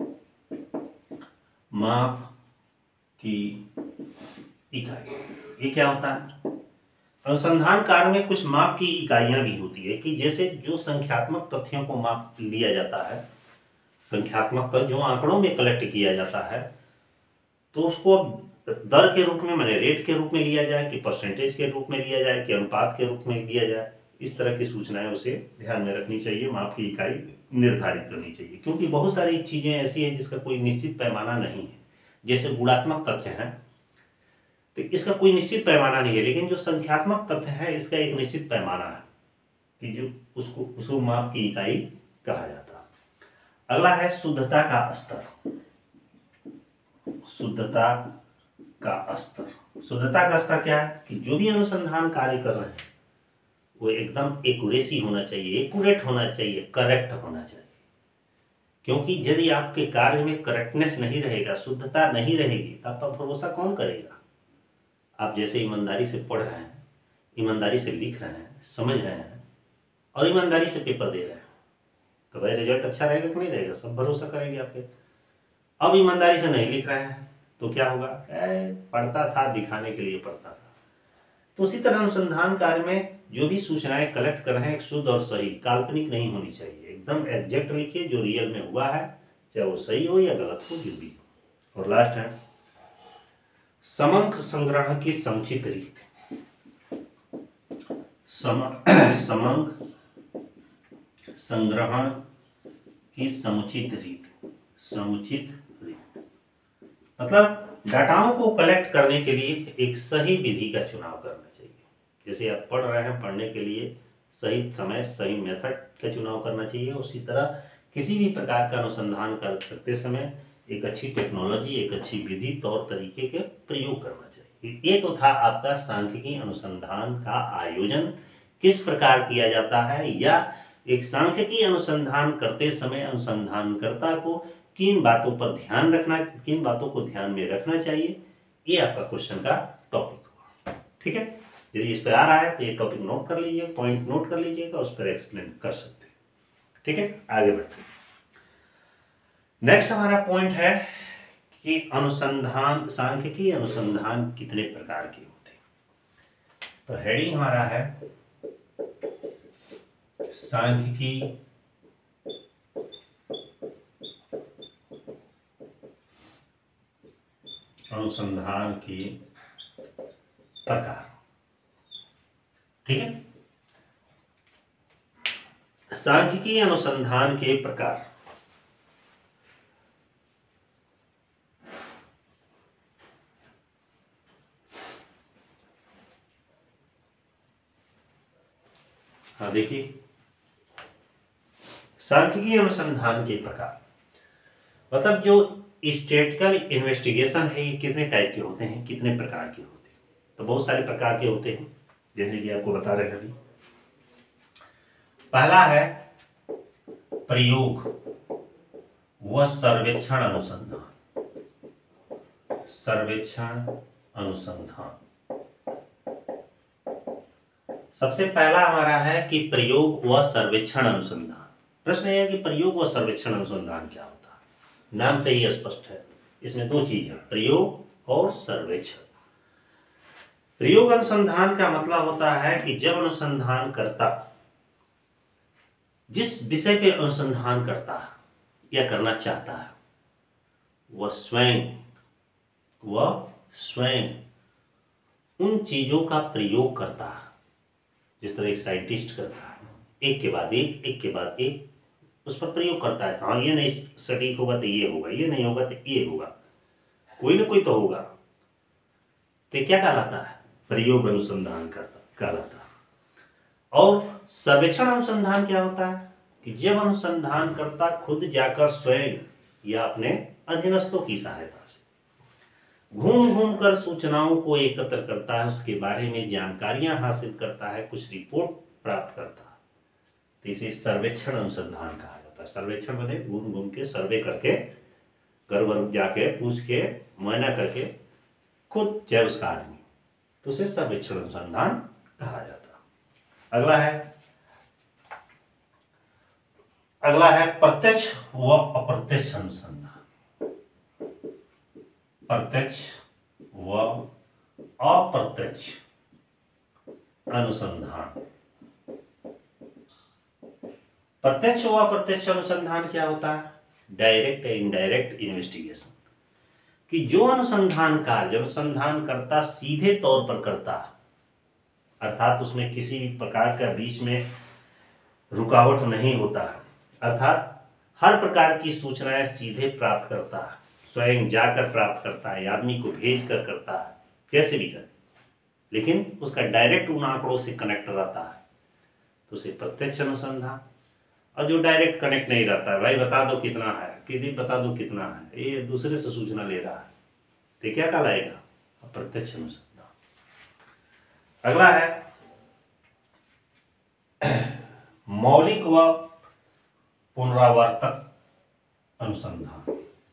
माप की इकाई ये क्या होता है? अनुसंधान कार्य में कुछ माप की इकाइयां भी होती है कि जैसे जो संख्यात्मक तथ्यों को माप लिया जाता है, संख्यात्मक तथ्य जो आंकड़ों में कलेक्ट किया जाता है, तो उसको दर के रूप में, माने रेट के रूप में लिया जाए कि परसेंटेज के रूप में लिया जाए कि अनुपात के रूप में लिया जाए, इस तरह की सूचनाएं उसे ध्यान में रखनी चाहिए, माप की इकाई निर्धारित करनी चाहिए। क्योंकि बहुत सारी चीज़ें ऐसी हैं जिसका कोई निश्चित पैमाना नहीं है। जैसे गुणात्मक तथ्य हैं तो इसका कोई निश्चित पैमाना नहीं है, लेकिन जो संख्यात्मक तथ्य है इसका एक निश्चित पैमाना है कि जो उसको माप की इकाई कहा जाता है। अगला है शुद्धता का स्तर। शुद्धता का स्तर, शुद्धता का स्तर क्या है कि जो भी अनुसंधान कार्य कर रहे हैं वो एकदम एक्यूरेसी होना चाहिए, एक्यूरेट होना चाहिए, करेक्ट होना चाहिए। क्योंकि यदि आपके कार्य में करेक्टनेस नहीं रहेगा, शुद्धता नहीं रहेगी, तब पर भरोसा कौन करेगा। आप जैसे ईमानदारी से पढ़ रहे हैं, ईमानदारी से लिख रहे हैं, समझ रहे हैं और ईमानदारी से पेपर दे रहे हैं, तो भाई रिजल्ट अच्छा रहेगा कि नहीं रहेगा, सब भरोसा करेंगे आप पे। अब ईमानदारी से नहीं लिख रहे हैं तो क्या होगा, पढ़ता था दिखाने के लिए पढ़ता था। तो उसी तरह अनुसंधान कार्य में जो भी सूचनाएं कलेक्ट कर रहे हैं शुद्ध और सही, काल्पनिक नहीं होनी चाहिए, एकदम एग्जैक्ट लिखिए जो रियल में हुआ है, चाहे वो सही हो या गलत हो, जो भी हो। और लास्ट है समंक संग्रह की समुचित रीत। समंक संग्रहण की समुचित रीत। समुचित रीत मतलब डाटाओं को कलेक्ट करने के लिए एक सही विधि का चुनाव करना चाहिए। जैसे आप पढ़ रहे हैं, पढ़ने के लिए सही समय, सही मेथड का चुनाव करना चाहिए। उसी तरह किसी भी प्रकार का अनुसंधान करते समय एक अच्छी टेक्नोलॉजी, एक अच्छी विधि, तौर तरीके के प्रयोग करना चाहिए। ये तो था आपका सांख्यिकी अनुसंधान का आयोजन किस प्रकार किया जाता है, या एक सांख्यिकी अनुसंधान करते समय अनुसंधानकर्ता को किन बातों पर ध्यान रखना, किन बातों को ध्यान में रखना चाहिए, ये आपका क्वेश्चन का टॉपिक हुआ। ठीक है, यदि इस पर आ रहा है तो ये टॉपिक नोट कर लीजिए, पॉइंट नोट कर लीजिएगा, उस पर एक्सप्लेन कर सकते हैं। ठीक है, आगे बढ़ते हैं। नेक्स्ट हमारा पॉइंट है कि अनुसंधान, सांख्यिकी अनुसंधान कितने प्रकार के होते हैं। तो हेडिंग हमारा है सांख्यिकी अनुसंधान के प्रकार। ठीक है, सांख्यिकी अनुसंधान के प्रकार। हाँ देखिए, सांख्यिकी अनुसंधान के प्रकार मतलब जो स्टैटिस्टिकल इन्वेस्टिगेशन है, ये कितने टाइप के होते हैं, कितने प्रकार के होते हैं। तो बहुत सारे प्रकार के होते हैं, जैसे कि आपको बता रहे हैं अभी। पहला है प्रयोग व सर्वेक्षण अनुसंधान। सर्वेक्षण अनुसंधान सबसे पहला हमारा है कि प्रयोग व सर्वेक्षण अनुसंधान। प्रश्न यह है कि प्रयोग व सर्वेक्षण अनुसंधान क्या होता है। नाम से ही स्पष्ट है, इसमें दो चीज है, प्रयोग और सर्वेक्षण। प्रयोग अनुसंधान का मतलब होता है कि जब अनुसंधान करता जिस विषय पे अनुसंधान करता है या करना चाहता है वह स्वयं उन चीजों का प्रयोग करता है, जिस तरह एक साइंटिस्ट करता है, एक के बाद एक उस पर प्रयोग करता है। हाँ, ये नहीं सटीक होगा तो ये होगा, ये नहीं होगा तो ये होगा, कोई ना कोई तो होगा। तो क्या कहलाता है? प्रयोग अनुसंधान कहलाता है। और सर्वेक्षण अनुसंधान क्या होता है कि जब अनुसंधान करता खुद जाकर स्वयं या अपने अधीनस्थों की सहायता से घूम घूम कर सूचनाओं को एकत्र करता है, उसके बारे में जानकारियां हासिल करता है, कुछ रिपोर्ट प्राप्त करता है, तो इसे सर्वेक्षण अनुसंधान कहा जाता है। सर्वेक्षण मैंने घूम घूम के सर्वे करके, घर वर जाके पूछ के मुआयना करके खुद चाहे उसका आदमी, तो उसे सर्वेक्षण अनुसंधान कहा जाता है। अगला है प्रत्यक्ष व अप्रत्यक्ष अनुसंधान। प्रत्यक्ष व अप्रत्यक्ष अनुसंधान। प्रत्यक्ष व अप्रत्यक्ष अनुसंधान क्या होता है? डायरेक्ट या इनडायरेक्ट इन्वेस्टिगेशन, कि जो अनुसंधान कार्य अनुसंधान करता सीधे तौर पर करता, अर्थात उसमें किसी भी प्रकार का बीच में रुकावट नहीं होता है, अर्थात हर प्रकार की सूचनाएं सीधे प्राप्त करता है, स्वयं जाकर प्राप्त करता है, आदमी को भेज कर करता है, कैसे भी कर, लेकिन उसका डायरेक्ट उन आंकड़ों से कनेक्ट रहता है, तो उसे प्रत्यक्ष अनुसंधान। और जो डायरेक्ट कनेक्ट नहीं रहता है, भाई बता दो कितना है, किसी बता दो कितना है, ये दूसरे से सूचना ले रहा है, तो क्या कहलाएगा? अप्रत्यक्ष अनुसंधान। अगला है मौलिक व पुनरावर्तक अनुसंधान।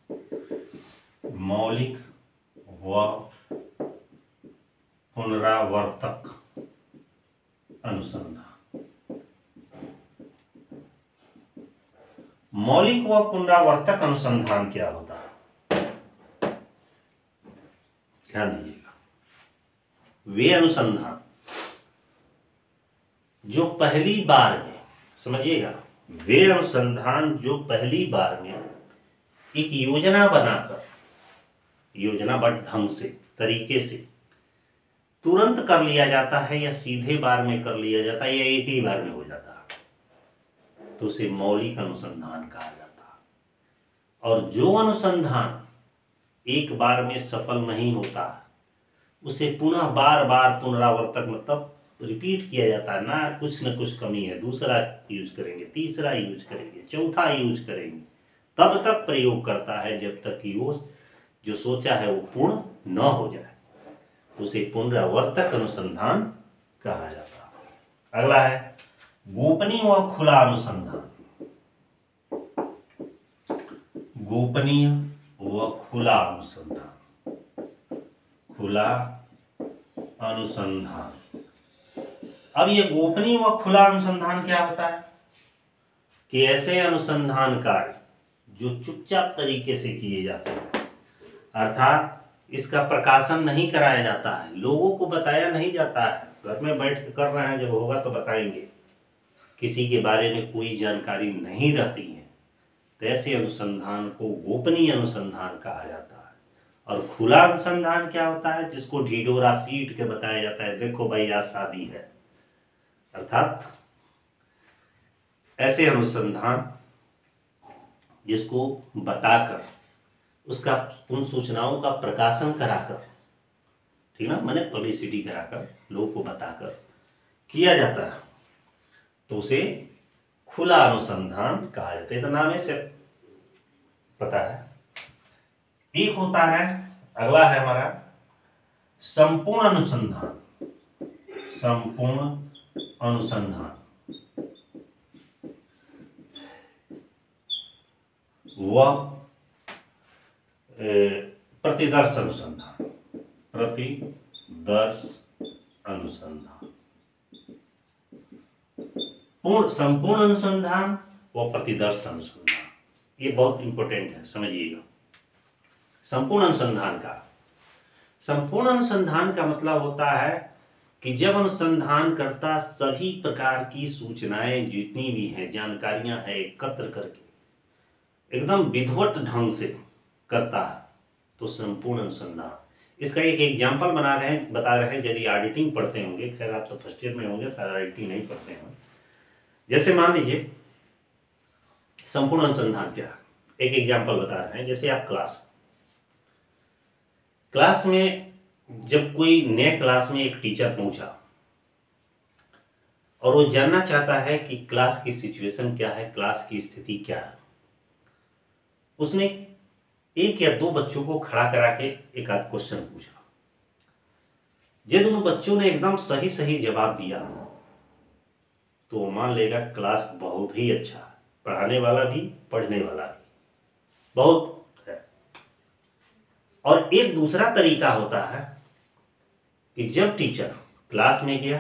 मौलिक व पुनरावर्तक अनुसंधान। मौलिक व पुनरावर्तक अनुसंधान क्या होता है? ध्यान दीजिएगा, वे अनुसंधान जो पहली बार में, समझिएगा, वे अनुसंधान जो पहली बार में एक योजना बनाकर, योजनाबद्ध ढंग से, तरीके से तुरंत कर लिया जाता है, या सीधे बार में कर लिया जाता है, या एक ही बार में हो जाता है, तो उसे मौलिक अनुसंधान कहा जाता है। और जो अनुसंधान एक बार में सफल नहीं होता, उसे पुनः बार बार पुनरावर्तक मतलब रिपीट किया जाता है, ना कुछ कमी है, दूसरा यूज करेंगे, तीसरा यूज करेंगे, चौथा यूज करेंगे, तब तक प्रयोग करता है जब तक कि वो जो सोचा है वो पूर्ण न हो जाए, उसे पुनरावर्तक अनुसंधान कहा जाता है। अगला है गोपनीय व खुला अनुसंधान। गोपनीय व खुला अनुसंधान। खुला अनुसंधान। अब ये गोपनीय व खुला अनुसंधान क्या होता है कि ऐसे अनुसंधान कार्य जो चुपचाप तरीके से किए जाते हैं, अर्थात इसका प्रकाशन नहीं कराया जाता है, लोगों को बताया नहीं जाता है, घर में बैठ कर कर रहे हैं, जब होगा तो बताएंगे, किसी के बारे में कोई जानकारी नहीं रहती है, तो ऐसे अनुसंधान को गोपनीय अनुसंधान कहा जाता है। और खुला अनुसंधान क्या होता है? जिसको ढिढोरा पीट के बताया जाता है, देखो भाई आज शादी है, अर्थात ऐसे अनुसंधान जिसको बताकर, उसका उन सूचनाओं का प्रकाशन कराकर, ठीक ना, मैंने पब्लिसिटी कराकर, लोगों को बताकर किया जाता है, तो उसे खुला अनुसंधान कहा जाता है। तो नाम से पता है। एक होता है, अगला है हमारा संपूर्ण अनुसंधान। संपूर्ण अनुसंधान व प्रतिदर्श अनुसंधान। प्रतिदर्श अनुसंधान। संपूर्ण अनुसंधान व प्रतिदर्श अनुसंधान, ये बहुत इंपॉर्टेंट है, समझिएगा। संपूर्ण अनुसंधान का मतलब होता है कि जब अनुसंधानकर्ता सभी प्रकार की सूचनाएं जितनी भी हैं, जानकारियां हैं, एकत्र करके एकदम विधिवत ढंग से करता है, तो संपूर्ण अनुसंधान। इसका एक एग्जाम्पल बता रहे हैं। यदि ऑडिटिंग पढ़ते होंगे, खैर आप तो फर्स्ट ईयर में होंगे, शायद ऑडिटिंग नहीं पढ़ते हैं। जैसे मान लीजिए संपूर्ण अनुसंधान क्या, एक एग्जाम्पल बता रहे हैं। जैसे आप क्लास में जब कोई नए क्लास में एक टीचर पहुंचा और वो जानना चाहता है कि क्लास की सिचुएशन क्या है, क्लास की स्थिति क्या है, उसने एक या दो बच्चों को खड़ा करा के एक आध क्वेश्चन पूछा। ये दोनों बच्चों ने एकदम सही सही जवाब दिया तो मान लेगा क्लास बहुत ही अच्छा है, पढ़ाने वाला भी पढ़ने वाला भी बहुत है। और एक दूसरा तरीका होता है कि जब टीचर क्लास में गया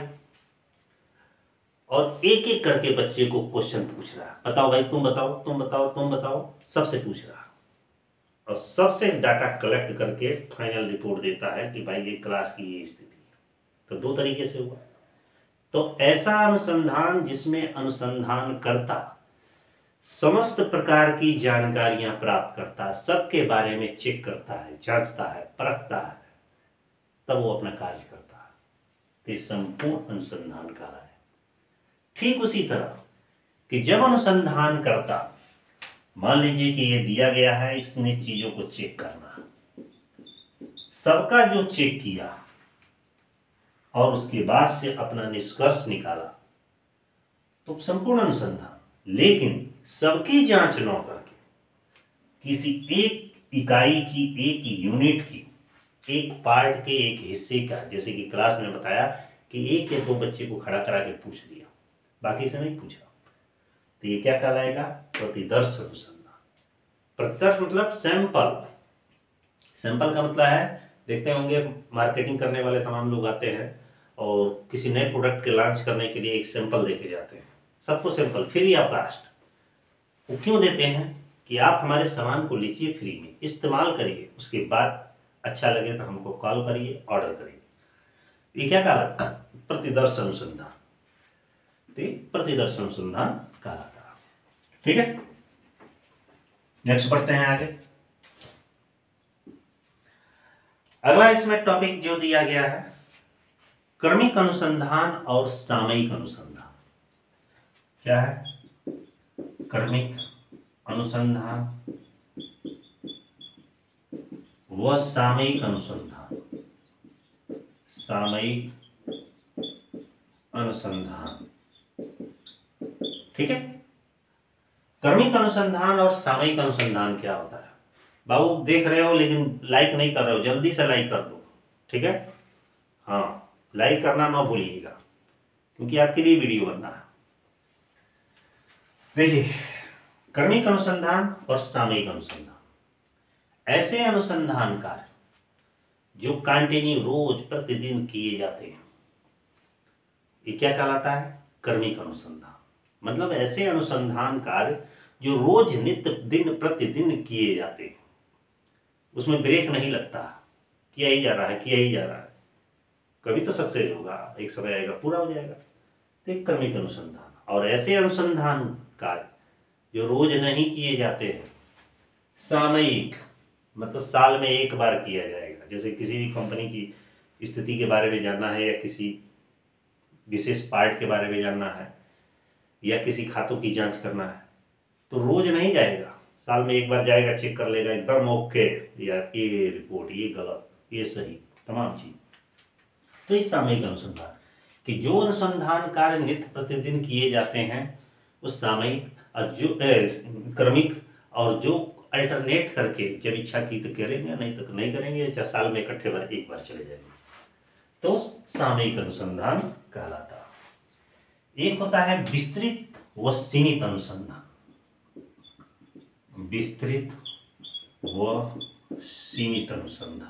और एक एक करके बच्चे को क्वेश्चन पूछ रहा है, बताओ भाई, तुम बताओ, तुम बताओ, तुम बताओ, सबसे पूछ रहा है और सबसे डाटा कलेक्ट करके फाइनल रिपोर्ट देता है कि भाई ये क्लास की ये स्थिति है। तो दो तरीके से हुआ। तो ऐसा अनुसंधान जिसमें अनुसंधानकर्ता समस्त प्रकार की जानकारियां प्राप्त करता है, सबके बारे में चेक करता है, जांचता है, परखता है, तब वो अपना कार्य करता है, तो ये संपूर्ण अनुसंधान कहलाता है। ठीक उसी तरह कि जब अनुसंधान करता, मान लीजिए कि ये दिया गया है, इसने चीजों को चेक करना, सबका जो चेक किया और उसके बाद से अपना निष्कर्ष निकाला, तो संपूर्ण अनुसंधान। लेकिन सबकी जांच न करके किसी एक इकाई की, एक यूनिट की, एक पार्ट के एक हिस्से का, जैसे कि क्लास में बताया कि एक या दो बच्चे को खड़ा करा के पूछ लिया, बाकी से नहीं पूछा, तो ये क्या कहलाएगा? प्रतिदर्श अनुसंधान। प्रतिदर्श मतलब सैंपल। सैंपल का मतलब है, देखते होंगे मार्केटिंग करने वाले तमाम लोग आते हैं और किसी नए प्रोडक्ट के लॉन्च करने के लिए एक सैंपल देके जाते हैं, सबको सैंपल फ्री ऑफ कॉस्ट। वो क्यों देते हैं कि आप हमारे सामान को लीजिए, फ्री में इस्तेमाल करिए, उसके बाद अच्छा लगे तो हमको कॉल करिए, ऑर्डर करिए। ये क्या कहलाता है? प्रतिदर्श अनुसंधान। प्रतिदर्श अनुसंधान कहलाता है। ठीक है, नेक्स्ट पढ़ते हैं आगे। अगला इसमें टॉपिक जो दिया गया है, क्रमिक अनुसंधान और सामयिक अनुसंधान। क्या है? क्रमिक अनुसंधान व सामयिक अनुसंधान। सामयिक अनुसंधान, ठीक है। क्रमिक अनुसंधान और सामयिक अनुसंधान क्या होता है? बाबू देख रहे हो लेकिन लाइक नहीं कर रहे हो, जल्दी से लाइक कर दो, ठीक है। हाँ, लाइक करना ना भूलिएगा क्योंकि आपके लिए वीडियो बनना है। देखिए, क्रमिक अनुसंधान और सामयिक अनुसंधान ऐसे अनुसंधान कार्य जो कंटिन्यू रोज प्रतिदिन किए जाते हैं, ये क्या कहलाता है? क्रमिक अनुसंधान। मतलब ऐसे अनुसंधान कार्य जो रोज नित्य दिन प्रतिदिन किए जाते हैं, उसमें ब्रेक नहीं लगता, किया ही जा रहा है, किया ही जा रहा है। कभी तो सक्सेस होगा, एक समय आएगा पूरा हो जाएगा, तो एक क्रमिक अनुसंधान। और ऐसे अनुसंधान कार्य जो रोज नहीं किए जाते हैं, सामयिक, मतलब साल में एक बार किया जाएगा। जैसे किसी भी कंपनी की स्थिति के बारे में जानना है, या किसी विशेष पार्ट के बारे में जानना है, या किसी खातों की जांच करना है, तो रोज नहीं जाएगा, साल में एक बार जाएगा, चेक कर लेगा एकदम ओके, या ये रिपोर्ट, ये गलत, ये सही, तमाम चीज। तो ये सामयिक अनुसंधान कि जो अनुसंधान कार्य नित्य प्रतिदिन किए जाते हैं उस सामयिक, और जो क्रमिक, और जो अल्टरनेट करके जब इच्छा की तो करेंगे, नहीं तो नहीं करेंगे, चाहे साल में इकट्ठे बार एक बार चले जाएंगे, तो सामयिक अनुसंधान कहलाता है। एक होता है विस्तृत व सीमित अनुसंधान। विस्तृत व सीमित अनुसंधान।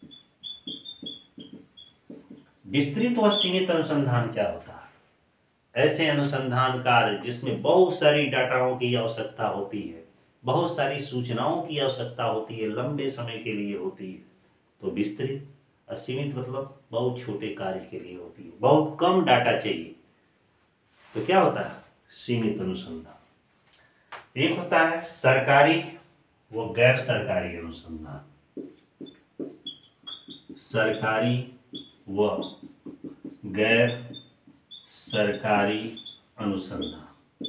विस्तृत व सीमित अनुसंधान क्या होता है? ऐसे अनुसंधान कार्य जिसमें बहुत सारी डाटाओं की आवश्यकता होती है, बहुत सारी सूचनाओं की आवश्यकता होती है, लंबे समय के लिए होती है, तो विस्तृत। असीमित मतलब बहुत छोटे कार्य के लिए होती है, बहुत कम डाटा चाहिए, तो क्या होता है? सीमित अनुसंधान। एक होता है सरकारी व गैर सरकारी अनुसंधान। सरकारी व गैर सरकारी अनुसंधान।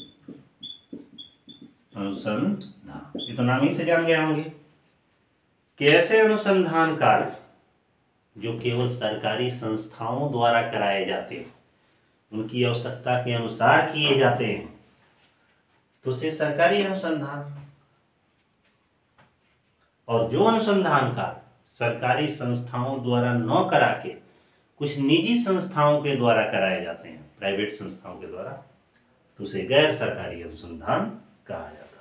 ये तो नाम ही से जान गए होंगे कि ऐसे अनुसंधान कार्य जो केवल सरकारी संस्थाओं द्वारा कराए जाते हैं, उनकी आवश्यकता के अनुसार किए जाते हैं, तो उसे सरकारी अनुसंधान। और जो अनुसंधान कार्य सरकारी संस्थाओं द्वारा न करा के कुछ निजी संस्थाओं के द्वारा कराए जाते हैं, प्राइवेट संस्थाओं के द्वारा, तो उसे गैर सरकारी अनुसंधान कहा जाता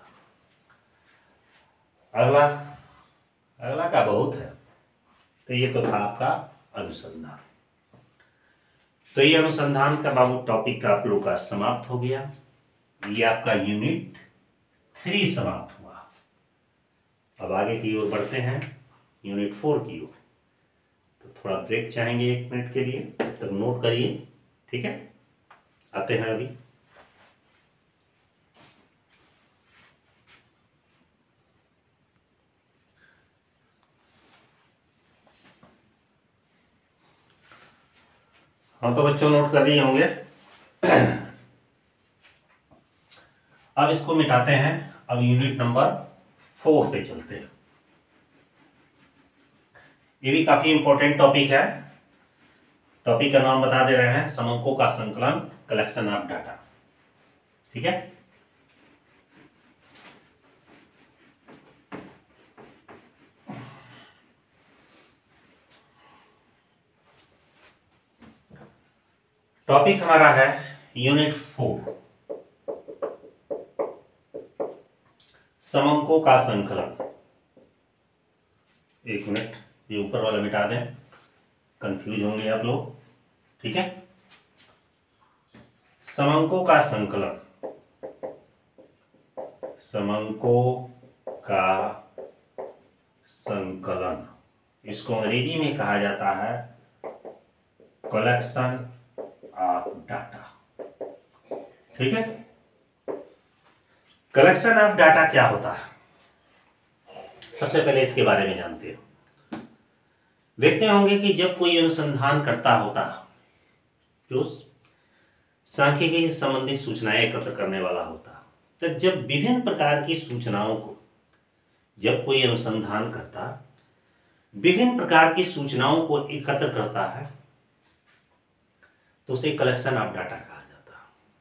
है। अगला का बहुत है, तो ये तो था आपका अनुसंधान। तो ये अनुसंधान का बाबू टॉपिक का आप लोग का समाप्त हो गया। ये आपका यूनिट 3 समाप्त हुआ। अब आगे की ओर बढ़ते हैं यूनिट 4 की ओर। तो थोड़ा ब्रेक चाहेंगे 1 मिनट के लिए, तब तक नोट करिए, ठीक है? आते हैं अभी। हाँ तो बच्चों नोट कर लिए होंगे। अब इसको मिटाते हैं। अब यूनिट नंबर 4 पे चलते हैं। ये भी काफी इंपॉर्टेंट टॉपिक है। टॉपिक का नाम बता दे रहे हैं, समंकों का संकलन, कलेक्शन ऑफ डाटा। ठीक है? टॉपिक हमारा है यूनिट 4, समंकों का संकलन। 1 मिनट, ये ऊपर वाला मिटा दें, कंफ्यूज होंगे आप लोग। ठीक है? समंकों का संकलन, समंकों का संकलन, इसको अंग्रेजी में कहा जाता है कलेक्शन ऑफ डाटा। ठीक है? कलेक्शन ऑफ डाटा क्या होता है? सबसे पहले इसके बारे में जानते हैं। देखते होंगे कि जब कोई अनुसंधान करता होता है, जो सांख्यिकी से संबंधित सूचनाएं एकत्र करने वाला होता है, तो जब विभिन्न प्रकार की सूचनाओं को, जब कोई अनुसंधान करता विभिन्न प्रकार की सूचनाओं को एकत्र करता है, तो उसे कलेक्शन ऑफ डाटा कहा जाता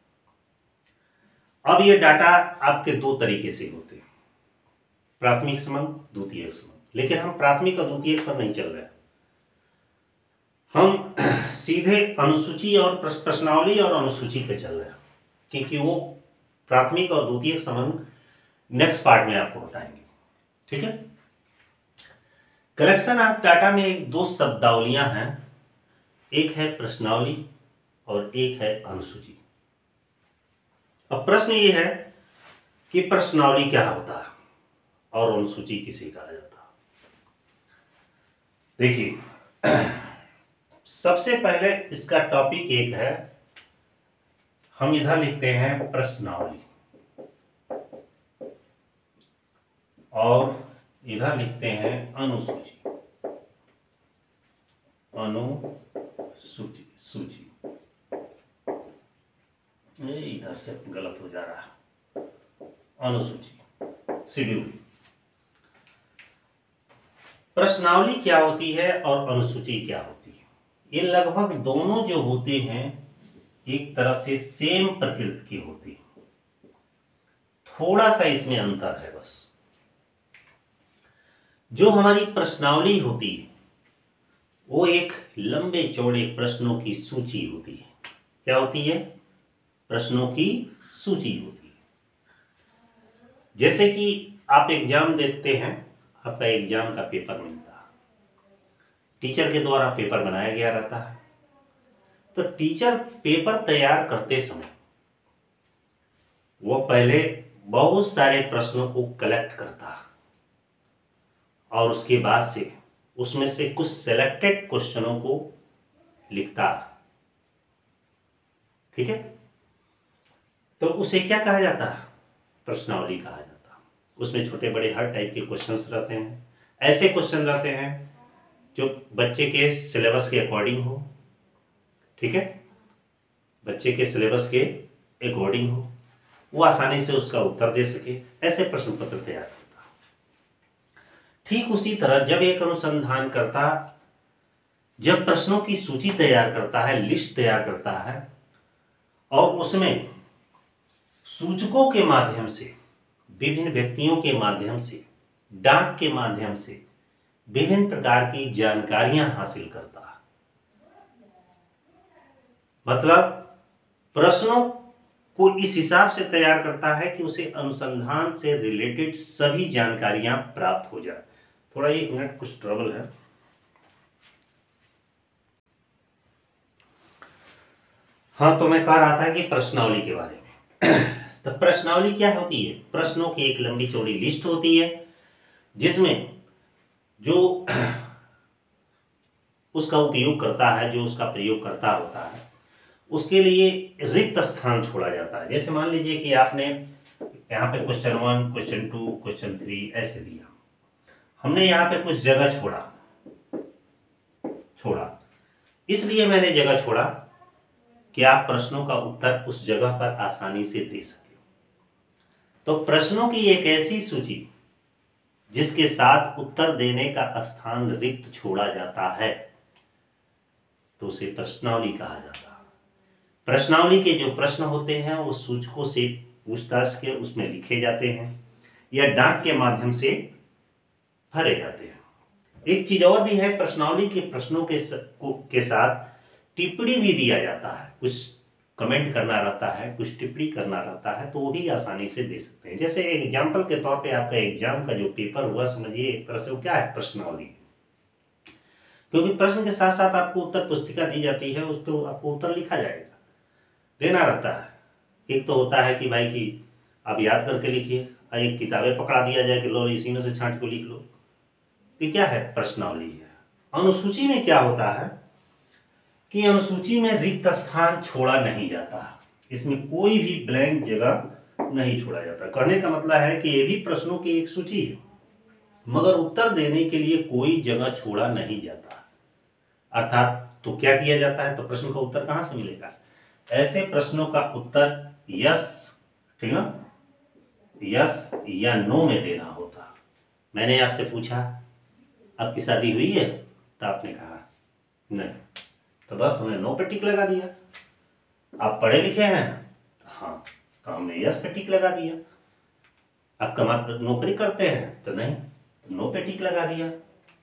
है। अब ये डाटा आपके 2 तरीके से होते हैं, प्राथमिक संबंध, द्वितीयक संबंध। लेकिन हम प्राथमिक और द्वितीयक पर नहीं चल रहे, हम सीधे अनुसूची और प्रश्नावली और अनुसूची पे चल रहे हैं, क्योंकि वो प्राथमिक और द्वितीयक संबंध नेक्स्ट पार्ट में आपको बताएंगे। ठीक है? कलेक्शन ऑफ डाटा में 2 शब्दावलियां हैं, एक है प्रश्नावली और एक है अनुसूची। अब प्रश्न ये है कि प्रश्नावली क्या होता है और अनुसूची किसे कहा जाता है। देखिए, सबसे पहले इसका टॉपिक एक है, हम इधर लिखते हैं प्रश्नावली और इधर लिखते हैं अनुसूची। अनुसूची, सूची, ये इधर से गलत हो जा रहा है। अनुसूची, शेड्यूल। प्रश्नावली क्या होती है और अनुसूची क्या होती है? ये लगभग दोनों जो होते हैं एक तरह से सेम प्रकृति की होती है, थोड़ा सा इसमें अंतर है बस। जो हमारी प्रश्नावली होती है वो एक लंबे चौड़े प्रश्नों की सूची होती है। क्या होती है? प्रश्नों की सूची होती है। जैसे कि आप एग्जाम देते हैं, आपका एग्जाम का पेपर मिलता है, टीचर के द्वारा पेपर बनाया गया रहता है, तो टीचर पेपर तैयार करते समय वो पहले बहुत सारे प्रश्नों को कलेक्ट करता और उसके बाद से उसमें से कुछ सेलेक्टेड क्वेश्चनों को लिखता। ठीक है, तो उसे क्या कहा जाता? प्रश्नावली कहा जाता। उसमें छोटे बड़े हर टाइप के क्वेश्चंस रहते हैं। ऐसे क्वेश्चन रहते हैं जो बच्चे के सिलेबस के अकॉर्डिंग हो। ठीक है, बच्चे के सिलेबस के अकॉर्डिंग हो, वो आसानी से उसका उत्तर दे सके, ऐसे प्रश्न पत्र तैयार करता। ठीक उसी तरह जब एक अनुसंधानकर्ता जब प्रश्नों की सूची तैयार करता है, लिस्ट तैयार करता है, और उसमें सूचकों के माध्यम से, विभिन्न व्यक्तियों के माध्यम से, डाक के माध्यम से विभिन्न प्रकार की जानकारियां हासिल करता है। मतलब प्रश्नों को इस हिसाब से तैयार करता है कि उसे अनुसंधान से रिलेटेड सभी जानकारियां प्राप्त हो जाए। थोड़ा 1 मिनट, कुछ ट्रबल है। हाँ, तो मैं कह रहा था कि प्रश्नावली के बारे में। तो प्रश्नावली क्या होती है? प्रश्नों की एक लंबी चौड़ी लिस्ट होती है जिसमें जो उसका उपयोग करता है, जो उसका प्रयोग करता होता है, उसके लिए रिक्त स्थान छोड़ा जाता है। जैसे मान लीजिए कि आपने यहाँ पे क्वेश्चन 1, क्वेश्चन 2, क्वेश्चन 3 ऐसे दिया, हमने यहाँ पे कुछ जगह छोड़ा। इसलिए मैंने जगह छोड़ा कि आप प्रश्नों का उत्तर उस जगह पर आसानी से दे सके। तो प्रश्नों की एक ऐसी सूची जिसके साथ उत्तर देने का स्थान रिक्त छोड़ा जाता है, तो उसे प्रश्नावली कहा जाता है। प्रश्नावली के जो प्रश्न होते हैं वो सूचकों से पूछताछ के उसमें लिखे जाते हैं या डाक के माध्यम से भरे जाते हैं। एक चीज और भी है, प्रश्नावली के प्रश्नों के साथ टिप्पणी भी दिया जाता है। कुछ कमेंट करना रहता है, कुछ टिप्पणी करना रहता है, तो वो भी आसानी से दे सकते हैं। जैसे एग्जाम्पल के तौर पे आपका एग्जाम का जो पेपर हुआ, समझिए एक तरह से वो क्या है? प्रश्नावली। क्योंकि प्रश्न के साथ साथ आपको उत्तर पुस्तिका दी जाती है, उस पर आपको उत्तर लिखा जाएगा, देना रहता है। एक तो होता है कि भाई कि आप याद करके लिखिए, एक किताबें पकड़ा दिया जाए कि लो इसी में से छांट को लिख लो, तो क्या है? प्रश्नावली है। अनुसूची में क्या होता है कि अनुसूची में रिक्त स्थान छोड़ा नहीं जाता, इसमें कोई भी ब्लैंक जगह नहीं छोड़ा जाता। कहने का मतलब है कि ये भी प्रश्नों की एक सूची है, मगर उत्तर देने के लिए कोई जगह छोड़ा नहीं जाता। अर्थात तो क्या किया जाता है? तो प्रश्न का उत्तर कहां से मिलेगा? ऐसे प्रश्नों का उत्तर यस, ठीक ना, यस या नो में देना होता। मैंने आपसे पूछा आपकी शादी हुई है, तो आपने कहा नहीं, तो बस हमने नो पे टिक लगा दिया। आप पढ़े लिखे हैं? हाँ, तो हमने यस पे टिक लगा दिया। आप नौकरी करते हैं? तो नहीं, तो नो पे टिक लगा दिया।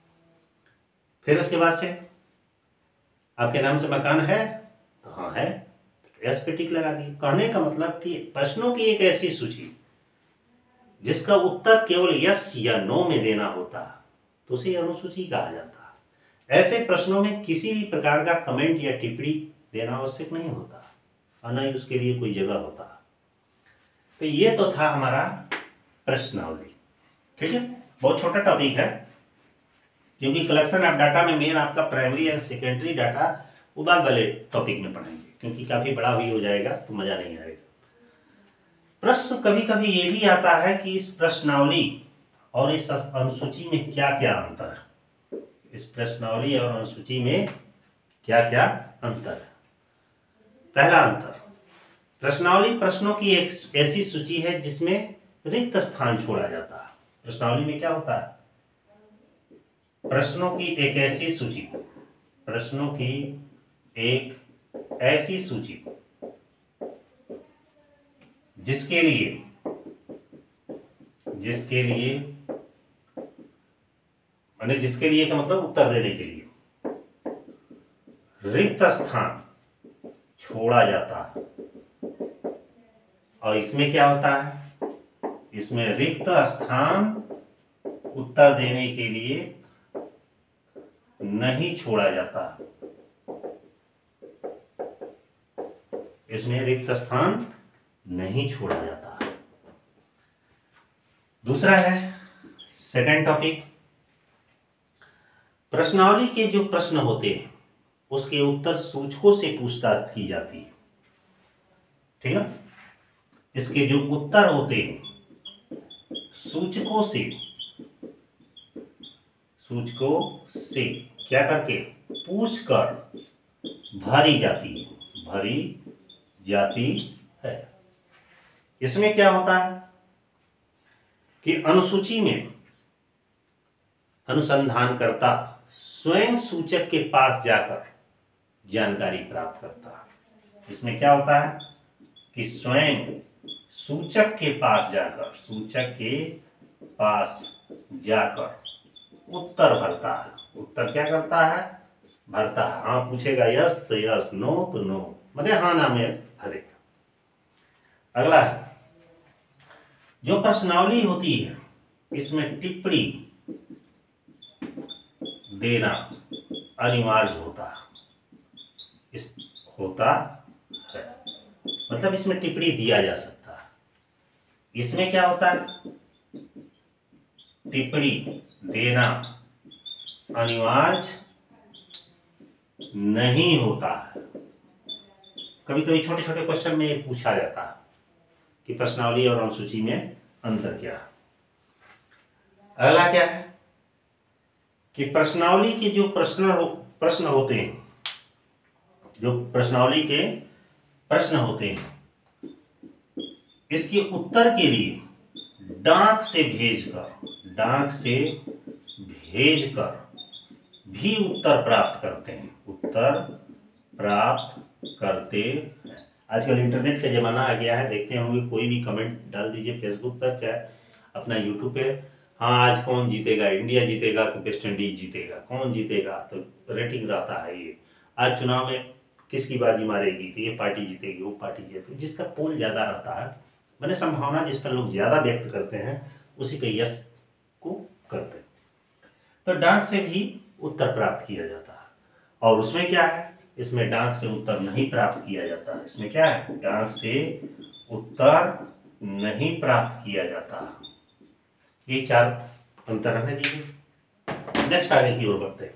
फिर उसके बाद से आपके नाम से मकान है? तो हाँ है, तो यस पे टिक लगा दी। कहने का मतलब कि प्रश्नों की एक ऐसी सूची जिसका उत्तर केवल यस या नो में देना होता, तो उसे अनुसूची कहा जाता। ऐसे प्रश्नों में किसी भी प्रकार का कमेंट या टिप्पणी देना आवश्यक नहीं होता और न ही उसके लिए कोई जगह होता। तो ये तो था हमारा प्रश्नावली। ठीक है, बहुत छोटा टॉपिक है, क्योंकि कलेक्शन ऑफ डाटा में मेन आपका प्राइमरी एंड सेकेंडरी डाटा वो बाद वाले टॉपिक में पढ़ेंगे, क्योंकि काफी बड़ा भी हो जाएगा तो मजा नहीं आएगा। प्रश्न कभी कभी ये भी आता है कि इस प्रश्नावली और इस अनुसूची में क्या क्या अंतर है। इस प्रश्नावली और अनुसूची में क्या क्या अंतर है? पहला अंतर, प्रश्नावली प्रश्नों की एक ऐसी सूची है जिसमें रिक्त स्थान छोड़ा जाता है। प्रश्नावली में क्या होता है? प्रश्नों की एक ऐसी सूची, प्रश्नों की एक ऐसी सूची जिसके लिए माने जिसके लिए का मतलब उत्तर देने के लिए रिक्त स्थान छोड़ा जाता है। और इसमें क्या होता है? इसमें रिक्त स्थान उत्तर देने के लिए नहीं छोड़ा जाता। इसमें रिक्त स्थान नहीं छोड़ा जाता। दूसरा है सेकंड टॉपिक, प्रश्नावली के जो प्रश्न होते हैं उसके उत्तर सूचकों से पूछताछ की जाती है। ठीक है, इसके जो उत्तर होते हैं सूचकों से क्या करके पूछकर भरी जाती है। इसमें क्या होता है कि अनुसूची में अनुसंधानकर्ता स्वयं सूचक के पास जाकर जानकारी प्राप्त करता है। इसमें क्या होता है कि स्वयं सूचक के पास जाकर उत्तर भरता है। उत्तर क्या करता है? भरता है। हाँ पूछेगा यस तो यस, नो तो नो, मतलब हाँ ना में भरेगा। अगला है, जो प्रश्नावली होती है इसमें टिप्पणी देना अनिवार्य होता है। मतलब इसमें टिप्पणी दिया जा सकता है। इसमें क्या होता है? टिप्पणी देना अनिवार्य नहीं होता है। कभी कभी छोटे छोटे क्वेश्चन में ये पूछा जाता है कि प्रश्नावली और अनुसूची में अंतर क्या है। अगला क्या है कि प्रश्नावली के जो प्रश्न होते हैं, इसके उत्तर के लिए डाक से भेजकर भी उत्तर प्राप्त करते हैं। आजकल इंटरनेट का जमाना आ गया है, देखते होंगे कोई भी कमेंट डाल दीजिए फेसबुक पर, चाहे अपना यूट्यूब पे, हाँ आज कौन जीतेगा, इंडिया जीतेगा कि वेस्ट इंडीज जीतेगा, कौन जीतेगा, तो रेटिंग रहता है ये। आज चुनाव में किसकी बाजी मारेगी, तो ये पार्टी जीतेगी, वो पार्टी जीतेगी। जिसका पोल ज़्यादा रहता है, मैंने संभावना जिस पर लोग ज़्यादा व्यक्त करते हैं उसी पे यस को करते हैं। तो डाक से भी उत्तर प्राप्त किया जाता है। और उसमें क्या है, इसमें डाक से उत्तर नहीं प्राप्त किया जाता। इसमें क्या है, डाक से उत्तर नहीं प्राप्त किया जाता। ये चार अंतर रहने दीजिए। नेक्स्ट आगे की ओर बढ़ते हैं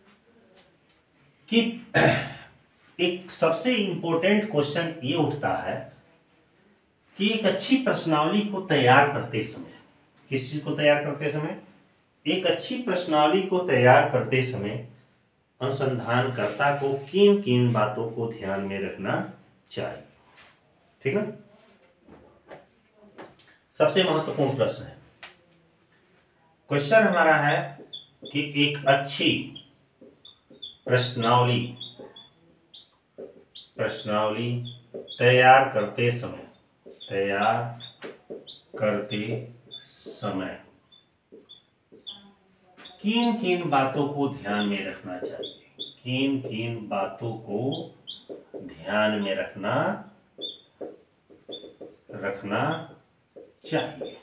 कि एक सबसे इंपॉर्टेंट क्वेश्चन ये उठता है कि एक अच्छी प्रश्नावली को तैयार करते समय, किस चीज को तैयार करते समय, एक अच्छी प्रश्नावली को तैयार करते समय अनुसंधानकर्ता को किन किन बातों को ध्यान में रखना चाहिए। ठीक है, सबसे महत्वपूर्ण प्रश्न है। क्वेश्चन हमारा है कि एक अच्छी प्रश्नावली तैयार करते समय किन किन बातों को ध्यान में रखना चाहिए, किन किन बातों को ध्यान में रखना चाहिए।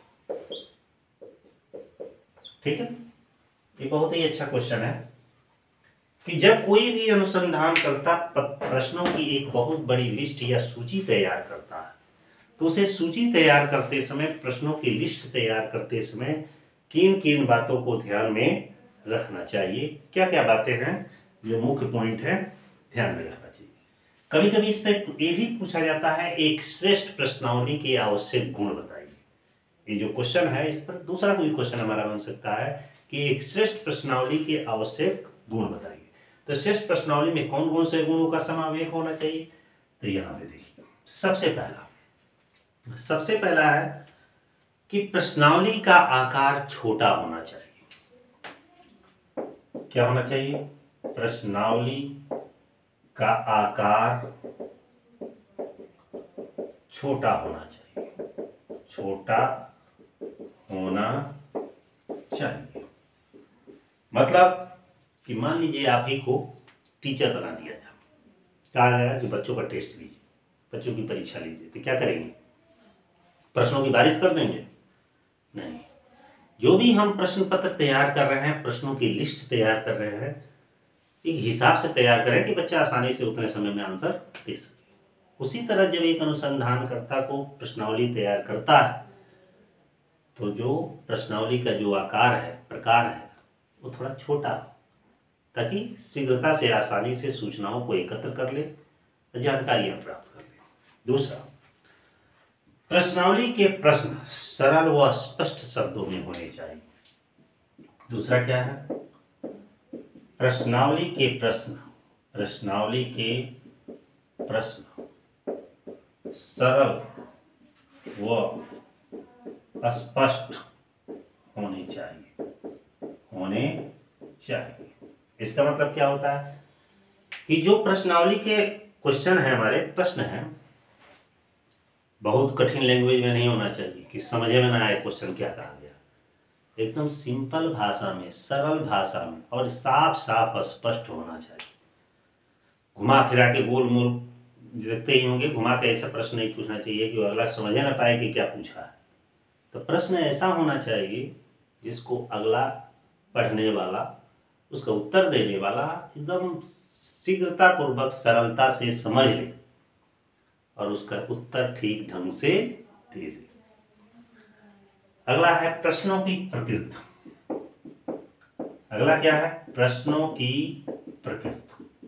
ठीक है, ये बहुत ही अच्छा क्वेश्चन है कि जब कोई भी अनुसंधानकर्ता प्रश्नों की एक बहुत बड़ी लिस्ट या सूची तैयार करता है, तो उसे सूची तैयार करते समय, प्रश्नों की लिस्ट तैयार करते समय किन किन बातों को ध्यान में रखना चाहिए, क्या क्या बातें हैं जो मुख्य पॉइंट है ध्यान में रखना चाहिए। कभी कभी इस पर ये भी पूछा जाता है, एक श्रेष्ठ प्रश्नावली के आवश्यक गुण बताइए। ये जो क्वेश्चन है इस पर दूसरा कोई क्वेश्चन हमारा बन सकता है कि एक श्रेष्ठ प्रश्नावली के आवश्यक गुण बताइए। तो श्रेष्ठ प्रश्नावली में कौन कौन से गुणों का समावेश होना चाहिए, तो यहाँ पे देखिए सबसे पहला है कि प्रश्नावली का आकार छोटा होना चाहिए। क्या होना चाहिए, प्रश्नावली का आकार छोटा होना चाहिए। मतलब कि मान लीजिए आप ही को टीचर बना दिया जाए, कहा गया कि बच्चों का टेस्ट लीजिए, बच्चों की परीक्षा लीजिए, तो क्या करेंगे, प्रश्नों की बारिश कर देंगे? नहीं, जो भी हम प्रश्न पत्र तैयार कर रहे हैं, प्रश्नों की लिस्ट तैयार कर रहे हैं, एक हिसाब से तैयार करें कि बच्चा आसानी से उतने समय में आंसर दे सके। उसी तरह जब एक अनुसंधानकर्ता को प्रश्नावली तैयार करता है तो जो प्रश्नावली का जो आकार है, प्रकार है, वो थोड़ा छोटा हो, ताकि शीघ्रता से, आसानी से सूचनाओं को एकत्र कर ले, जानकारियां प्राप्त कर ले। दूसरा, प्रश्नावली के प्रश्न सरल व स्पष्ट शब्दों में होने चाहिए। दूसरा क्या है? प्रश्नावली के प्रश्न सरल व स्पष्ट होने चाहिए। इसका मतलब क्या होता है कि जो प्रश्नावली के क्वेश्चन है, हमारे प्रश्न हैं, बहुत कठिन लैंग्वेज में नहीं होना चाहिए कि समझे में ना आए क्वेश्चन क्या कहा गया। एकदम सिंपल भाषा में, सरल भाषा में और साफ साफ स्पष्ट होना चाहिए। घुमा फिरा के, गोल मोल देखते ही होंगे, घुमा के ऐसा प्रश्न नहीं पूछना चाहिए कि अगला समझे ना पाए कि क्या पूछा है। तो प्रश्न ऐसा होना चाहिए जिसको अगला पढ़ने वाला, उसका उत्तर देने वाला एकदम शीघ्रता पूर्वक, सरलता से समझ ले और उसका उत्तर ठीक ढंग से दे दे। अगला है प्रश्नों की प्रकृति। अगला क्या है? प्रश्नों की प्रकृति।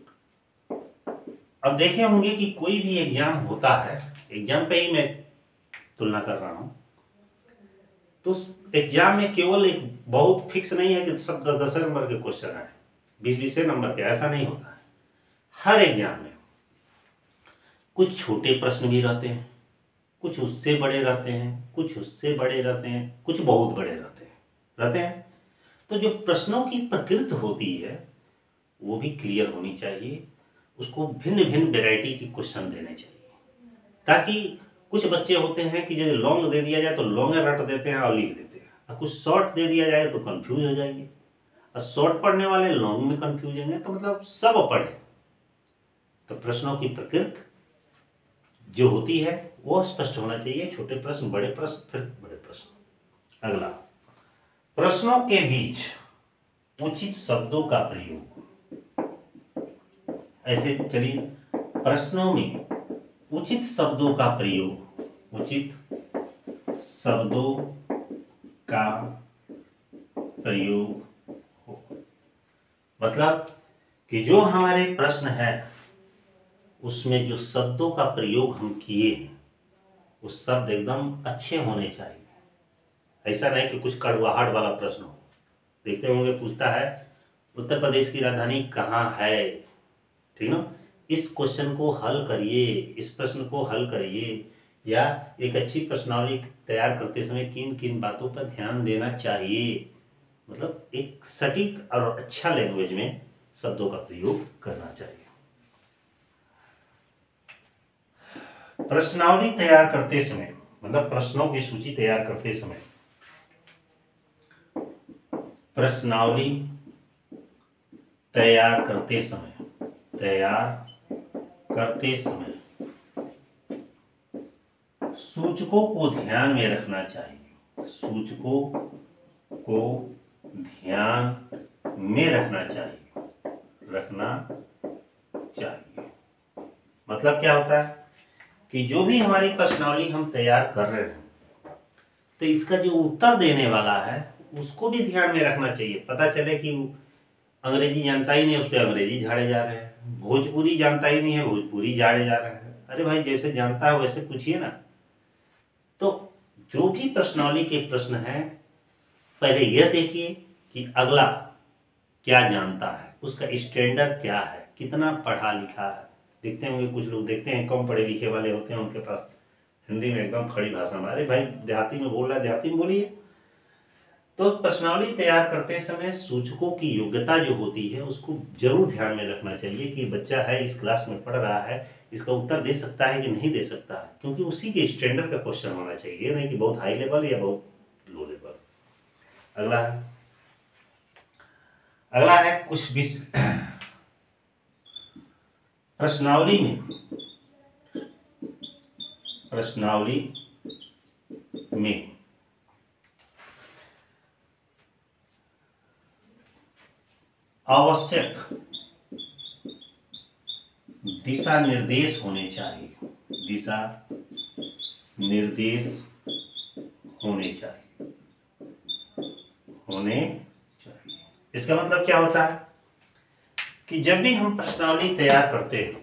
अब देखे होंगे कि कोई भी एग्जाम होता है, एग्जाम पे ही मैं तुलना कर रहा हूं, तो एग्जाम में केवल एक बहुत फिक्स नहीं है कि सब 10 नंबर के क्वेश्चन आए, 20 नंबर के, ऐसा नहीं होता है। हर एग्जाम में कुछ छोटे प्रश्न भी रहते हैं, कुछ उससे बड़े रहते हैं, कुछ उससे बड़े रहते हैं, कुछ बहुत बड़े रहते हैं। तो जो प्रश्नों की प्रकृति होती है वो भी क्लियर होनी चाहिए। उसको भिन्न भिन्न वैरायटी की क्वेश्चन देने चाहिए, ताकि कुछ बच्चे होते हैं कि यदि लॉन्ग दे दिया जाए तो लॉन्ग रट देते हैं और लिख देते हैं, और कुछ शॉर्ट दे दिया जाए तो कंफ्यूज हो जाएंगे, और शॉर्ट पढ़ने वाले लॉन्ग में कंफ्यूज होंगे। तो मतलब सब पढ़े। तो प्रश्नों की प्रकृति जो होती है वो स्पष्ट होना चाहिए। छोटे प्रश्न, बड़े प्रश्न, फिर बड़े प्रश्न। अगला, प्रश्नों के बीच उचित शब्दों का प्रयोग। ऐसे चलिए, प्रश्नों में उचित शब्दों का प्रयोग, उचित शब्दों का प्रयोग हो। मतलब कि जो हमारे प्रश्न है उसमें जो शब्दों का प्रयोग हम किए हैं वो शब्द एकदम अच्छे होने चाहिए। ऐसा नहीं कि कुछ कड़वाहट वाला प्रश्न हो। देखते होंगे, पूछता है उत्तर प्रदेश की राजधानी कहाँ है, ठीक ना? इस क्वेश्चन को हल करिए, इस प्रश्न को हल करिए। या एक अच्छी प्रश्नावली तैयार करते समय किन किन बातों पर ध्यान देना चाहिए। मतलब एक सटीक और अच्छा लैंग्वेज में शब्दों का प्रयोग करना चाहिए। प्रश्नावली तैयार करते समय, मतलब प्रश्नों की सूची तैयार करते समय, प्रश्नावली तैयार करते समय सूचकों को ध्यान में रखना चाहिए। सूचकों को ध्यान में रखना चाहिए। मतलब क्या होता है कि जो भी हमारी प्रश्नावली हम तैयार कर रहे हैं तो इसका जो उत्तर देने वाला है उसको भी ध्यान में रखना चाहिए। पता चले कि अंग्रेजी जानता ही नहीं, उस पर अंग्रेजी झाड़े जा रहे हैं, भोजपुरी जानता ही नहीं है, भोजपुरी झाड़े जा रहे हैं। अरे भाई, जैसे जानता है वैसे पूछिए ना। तो जो भी प्रश्नावली के प्रश्न हैं, पहले यह देखिए कि अगला क्या जानता है, उसका स्टैंडर्ड क्या है, कितना पढ़ा लिखा है। देखते होंगे कुछ लोग देखते हैं कम पढ़े लिखे वाले होते हैं, उनके पास हिंदी में एकदम खड़ी भाषा में, अरे भाई देहाती में बोल रहा है, देहाती में बोलिए। तो प्रश्नावली तैयार करते समय सूचकों की योग्यता जो होती है उसको जरूर ध्यान में रखना चाहिए कि बच्चा है, इस क्लास में पढ़ रहा है, इसका उत्तर दे सकता है कि नहीं दे सकता है, क्योंकि उसी के स्टैंडर्ड का क्वेश्चन होना चाहिए, नहीं कि बहुत हाई लेवल या बहुत लो लेवल। अगला है कुछ भी प्रश्नावली में आवश्यक दिशा निर्देश होने चाहिए। दिशा निर्देश होने चाहिए, होने चाहिए। इसका मतलब क्या होता है कि जब भी हम प्रश्नावली तैयार करते हैं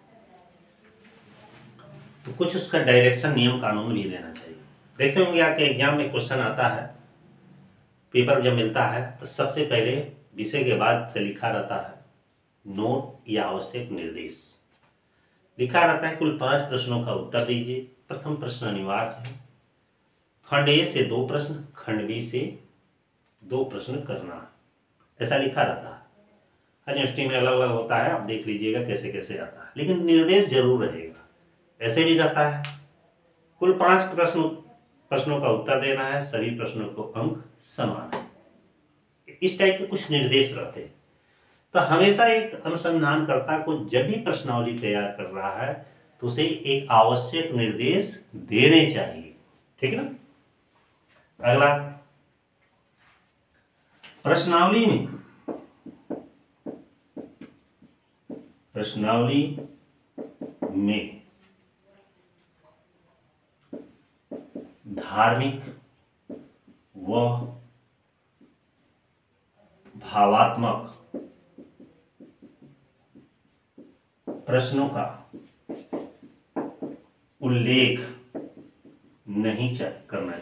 तो कुछ उसका डायरेक्शन, नियम कानून भी देना चाहिए। देखते होंगे आपके एग्जाम में क्वेश्चन आता है, पेपर जब मिलता है तो सबसे पहले विषय के बाद से लिखा रहता है नोट या आवश्यक निर्देश। लिखा रहता है कुल 5 प्रश्नों का उत्तर दीजिए। प्रथम प्रश्न अनिवार्य है, खंड ए से 2 प्रश्न, खंड बी से 2 प्रश्न करना, ऐसा लिखा रहता है। हर यूनिवर्सिटी में अलग अलग होता है, आप देख लीजिएगा कैसे कैसे आता है, लेकिन निर्देश जरूर रहेगा। ऐसे भी रहता है कुल 5 प्रश्नों का उत्तर देना है, सभी प्रश्नों को अंक समान है। इस टाइप के कुछ निर्देश रहते हैं। तो हमेशा एक अनुसंधानकर्ता को जब भी प्रश्नावली तैयार कर रहा है तो उसे एक आवश्यक निर्देश देने चाहिए, ठीक है ना। अगला, प्रश्नावली में धार्मिक व भावात्मक प्रश्नों का उल्लेख नहीं करना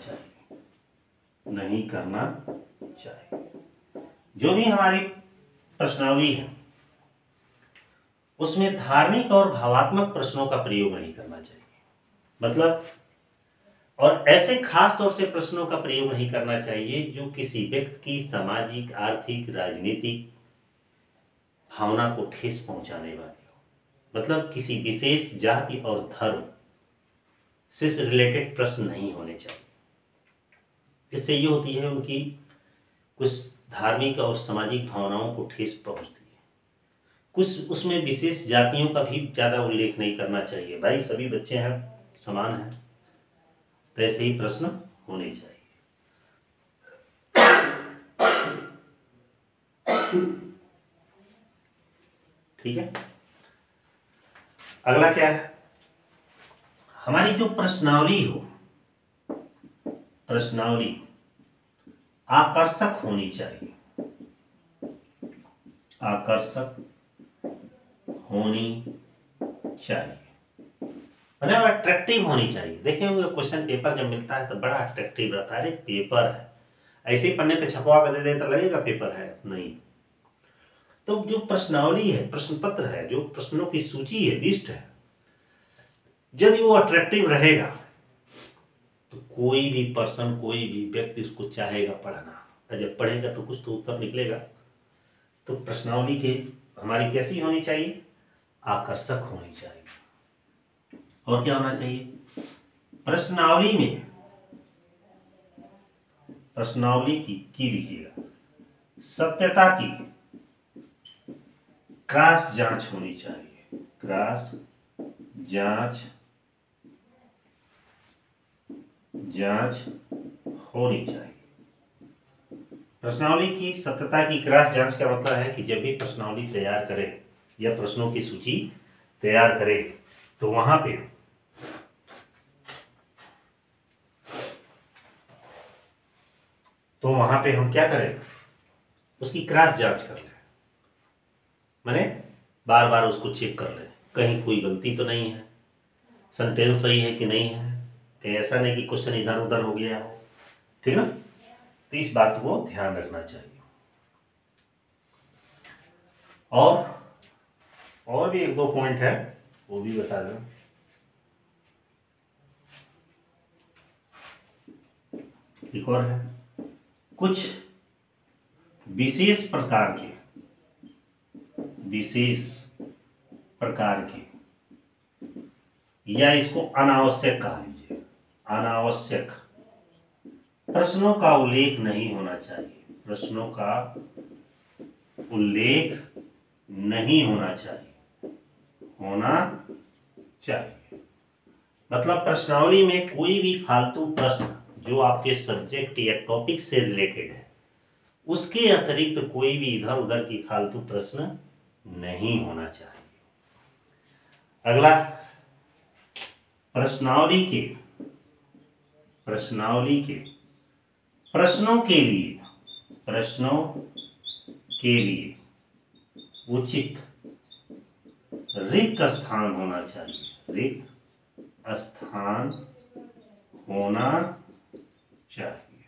चाहिए। जो भी हमारी प्रश्नावली है उसमें धार्मिक और भावात्मक प्रश्नों का प्रयोग नहीं करना चाहिए। मतलब, और ऐसे खास तौर से प्रश्नों का प्रयोग नहीं करना चाहिए जो किसी व्यक्ति की सामाजिक, आर्थिक, राजनीतिक भावना को ठेस पहुंचाने वाले हो। मतलब किसी विशेष जाति और धर्म से रिलेटेड प्रश्न नहीं होने चाहिए। इससे ये होती है उनकी कुछ धार्मिक और सामाजिक भावनाओं को ठेस पहुंचती है। कुछ उसमें विशेष जातियों का भी ज़्यादा उल्लेख नहीं करना चाहिए। भाई सभी बच्चे हैं, समान हैं, तो ऐसे ही प्रश्न होने चाहिए। ठीक है। अगला क्या है, हमारी जो प्रश्नावली आकर्षक होनी चाहिए, मतलब अट्रैक्टिव होनी चाहिए। देखें वो क्वेश्चन पेपर जब मिलता है तो बड़ा अट्रैक्टिव रहता है। अरे पेपर है, ऐसे ही पन्ने पे छपवा कर दे दे तो लगेगा पेपर है, नहीं। तो जो प्रश्नावली है, प्रश्न पत्र है, जो प्रश्नों की सूची है, लिस्ट है, यदि वो अट्रैक्टिव रहेगा तो कोई भी पर्सन, कोई भी व्यक्ति उसको चाहेगा पढ़ना, और जब पढ़ेगा तो कुछ तो उत्तर निकलेगा। तो प्रश्नावली के हमारी कैसी होनी चाहिए, आकर्षक होनी चाहिए। और क्या होना चाहिए, प्रश्नावली की लिखिएगा, सत्यता की क्रॉस जांच होनी चाहिए, क्रॉस जांच होनी चाहिए। प्रश्नावली की सत्यता की क्रॉस जांच का मतलब है कि जब भी प्रश्नावली तैयार करें या प्रश्नों की सूची तैयार करें तो वहां पे हम क्या करें, उसकी क्रॉस जांच कर लें। माने बार बार उसको चेक कर लें, कहीं कोई गलती तो नहीं है, सेंटेंस सही है कि नहीं है, कहीं ऐसा नहीं कि क्वेश्चन इधर उधर हो गया हो, ठीक ना। तो इस बात को ध्यान रखना चाहिए। और भी 1-2 पॉइंट है, वो भी बता दें। एक और है, कुछ विशेष प्रकार के या इसको अनावश्यक कहा लीजिए, अनावश्यक प्रश्नों का उल्लेख नहीं होना चाहिए, प्रश्नों का उल्लेख नहीं होना चाहिए। मतलब प्रश्नावली में कोई भी फालतू प्रश्न जो आपके सब्जेक्ट या टॉपिक से रिलेटेड है, उसके अतिरिक्त कोई भी इधर उधर की फालतू प्रश्न नहीं होना चाहिए। अगला, प्रश्नावली के प्रश्नों के लिए उचित रिक्त स्थान होना चाहिए। रिक्त स्थान होना चाहिए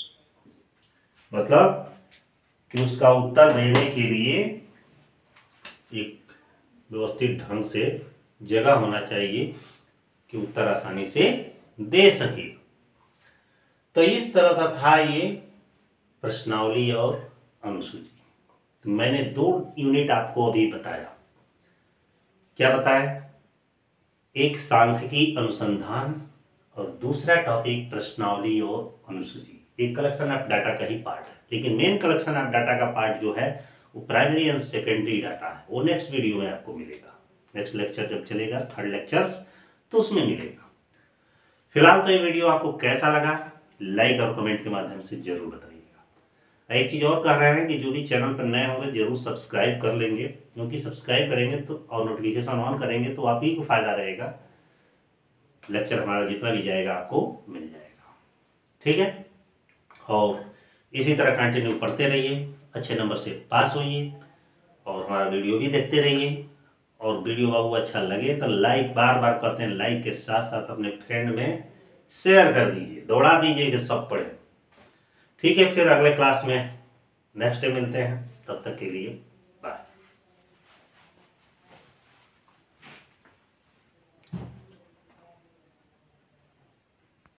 मतलब कि उसका उत्तर देने के लिए एक व्यवस्थित ढंग से जगह होना चाहिए कि उत्तर आसानी से दे सके। तो इस तरह का था ये प्रश्नावली और अनुसूची। तो मैंने 2 यूनिट आपको अभी बताया। क्या बताया? एक सांख्यिकी अनुसंधान और दूसरा टॉपिक प्रश्नावली और अनुसूची। एक कलेक्शन ऑफ डाटा का ही पार्ट है, लेकिन मेन कलेक्शन ऑफ डाटा का पार्ट जो है वो प्राइमरी एंड सेकेंडरी डाटा है। वो नेक्स्ट वीडियो में आपको मिलेगा, नेक्स्ट लेक्चर जब चलेगा, 3rd लेक्चर्स, तो उसमें मिलेगा। फिलहाल तो ये वीडियो आपको कैसा लगा लाइक और कमेंट के माध्यम से जरूर बताइएगा। एक चीज़ और कह रहे हैं कि जो भी चैनल पर नए होंगे जरूर सब्सक्राइब कर लेंगे, क्योंकि सब्सक्राइब करेंगे तो और नोटिफिकेशन ऑन करेंगे तो आप ही को फायदा रहेगा। लेक्चर हमारा जितना भी जाएगा आपको मिल जाएगा, ठीक है। और इसी तरह कंटिन्यू पढ़ते रहिए, अच्छे नंबर से पास होइए और हमारा वीडियो भी देखते रहिए। और वीडियो बाबू अच्छा लगे तो लाइक, बार बार कहते हैं, लाइक के साथ साथ अपने फ्रेंड में शेयर कर दीजिए, दौड़ा दीजिए कि सब पढ़े, ठीक है। फिर अगले क्लास में नेक्स्ट डे मिलते हैं, तब तक के लिए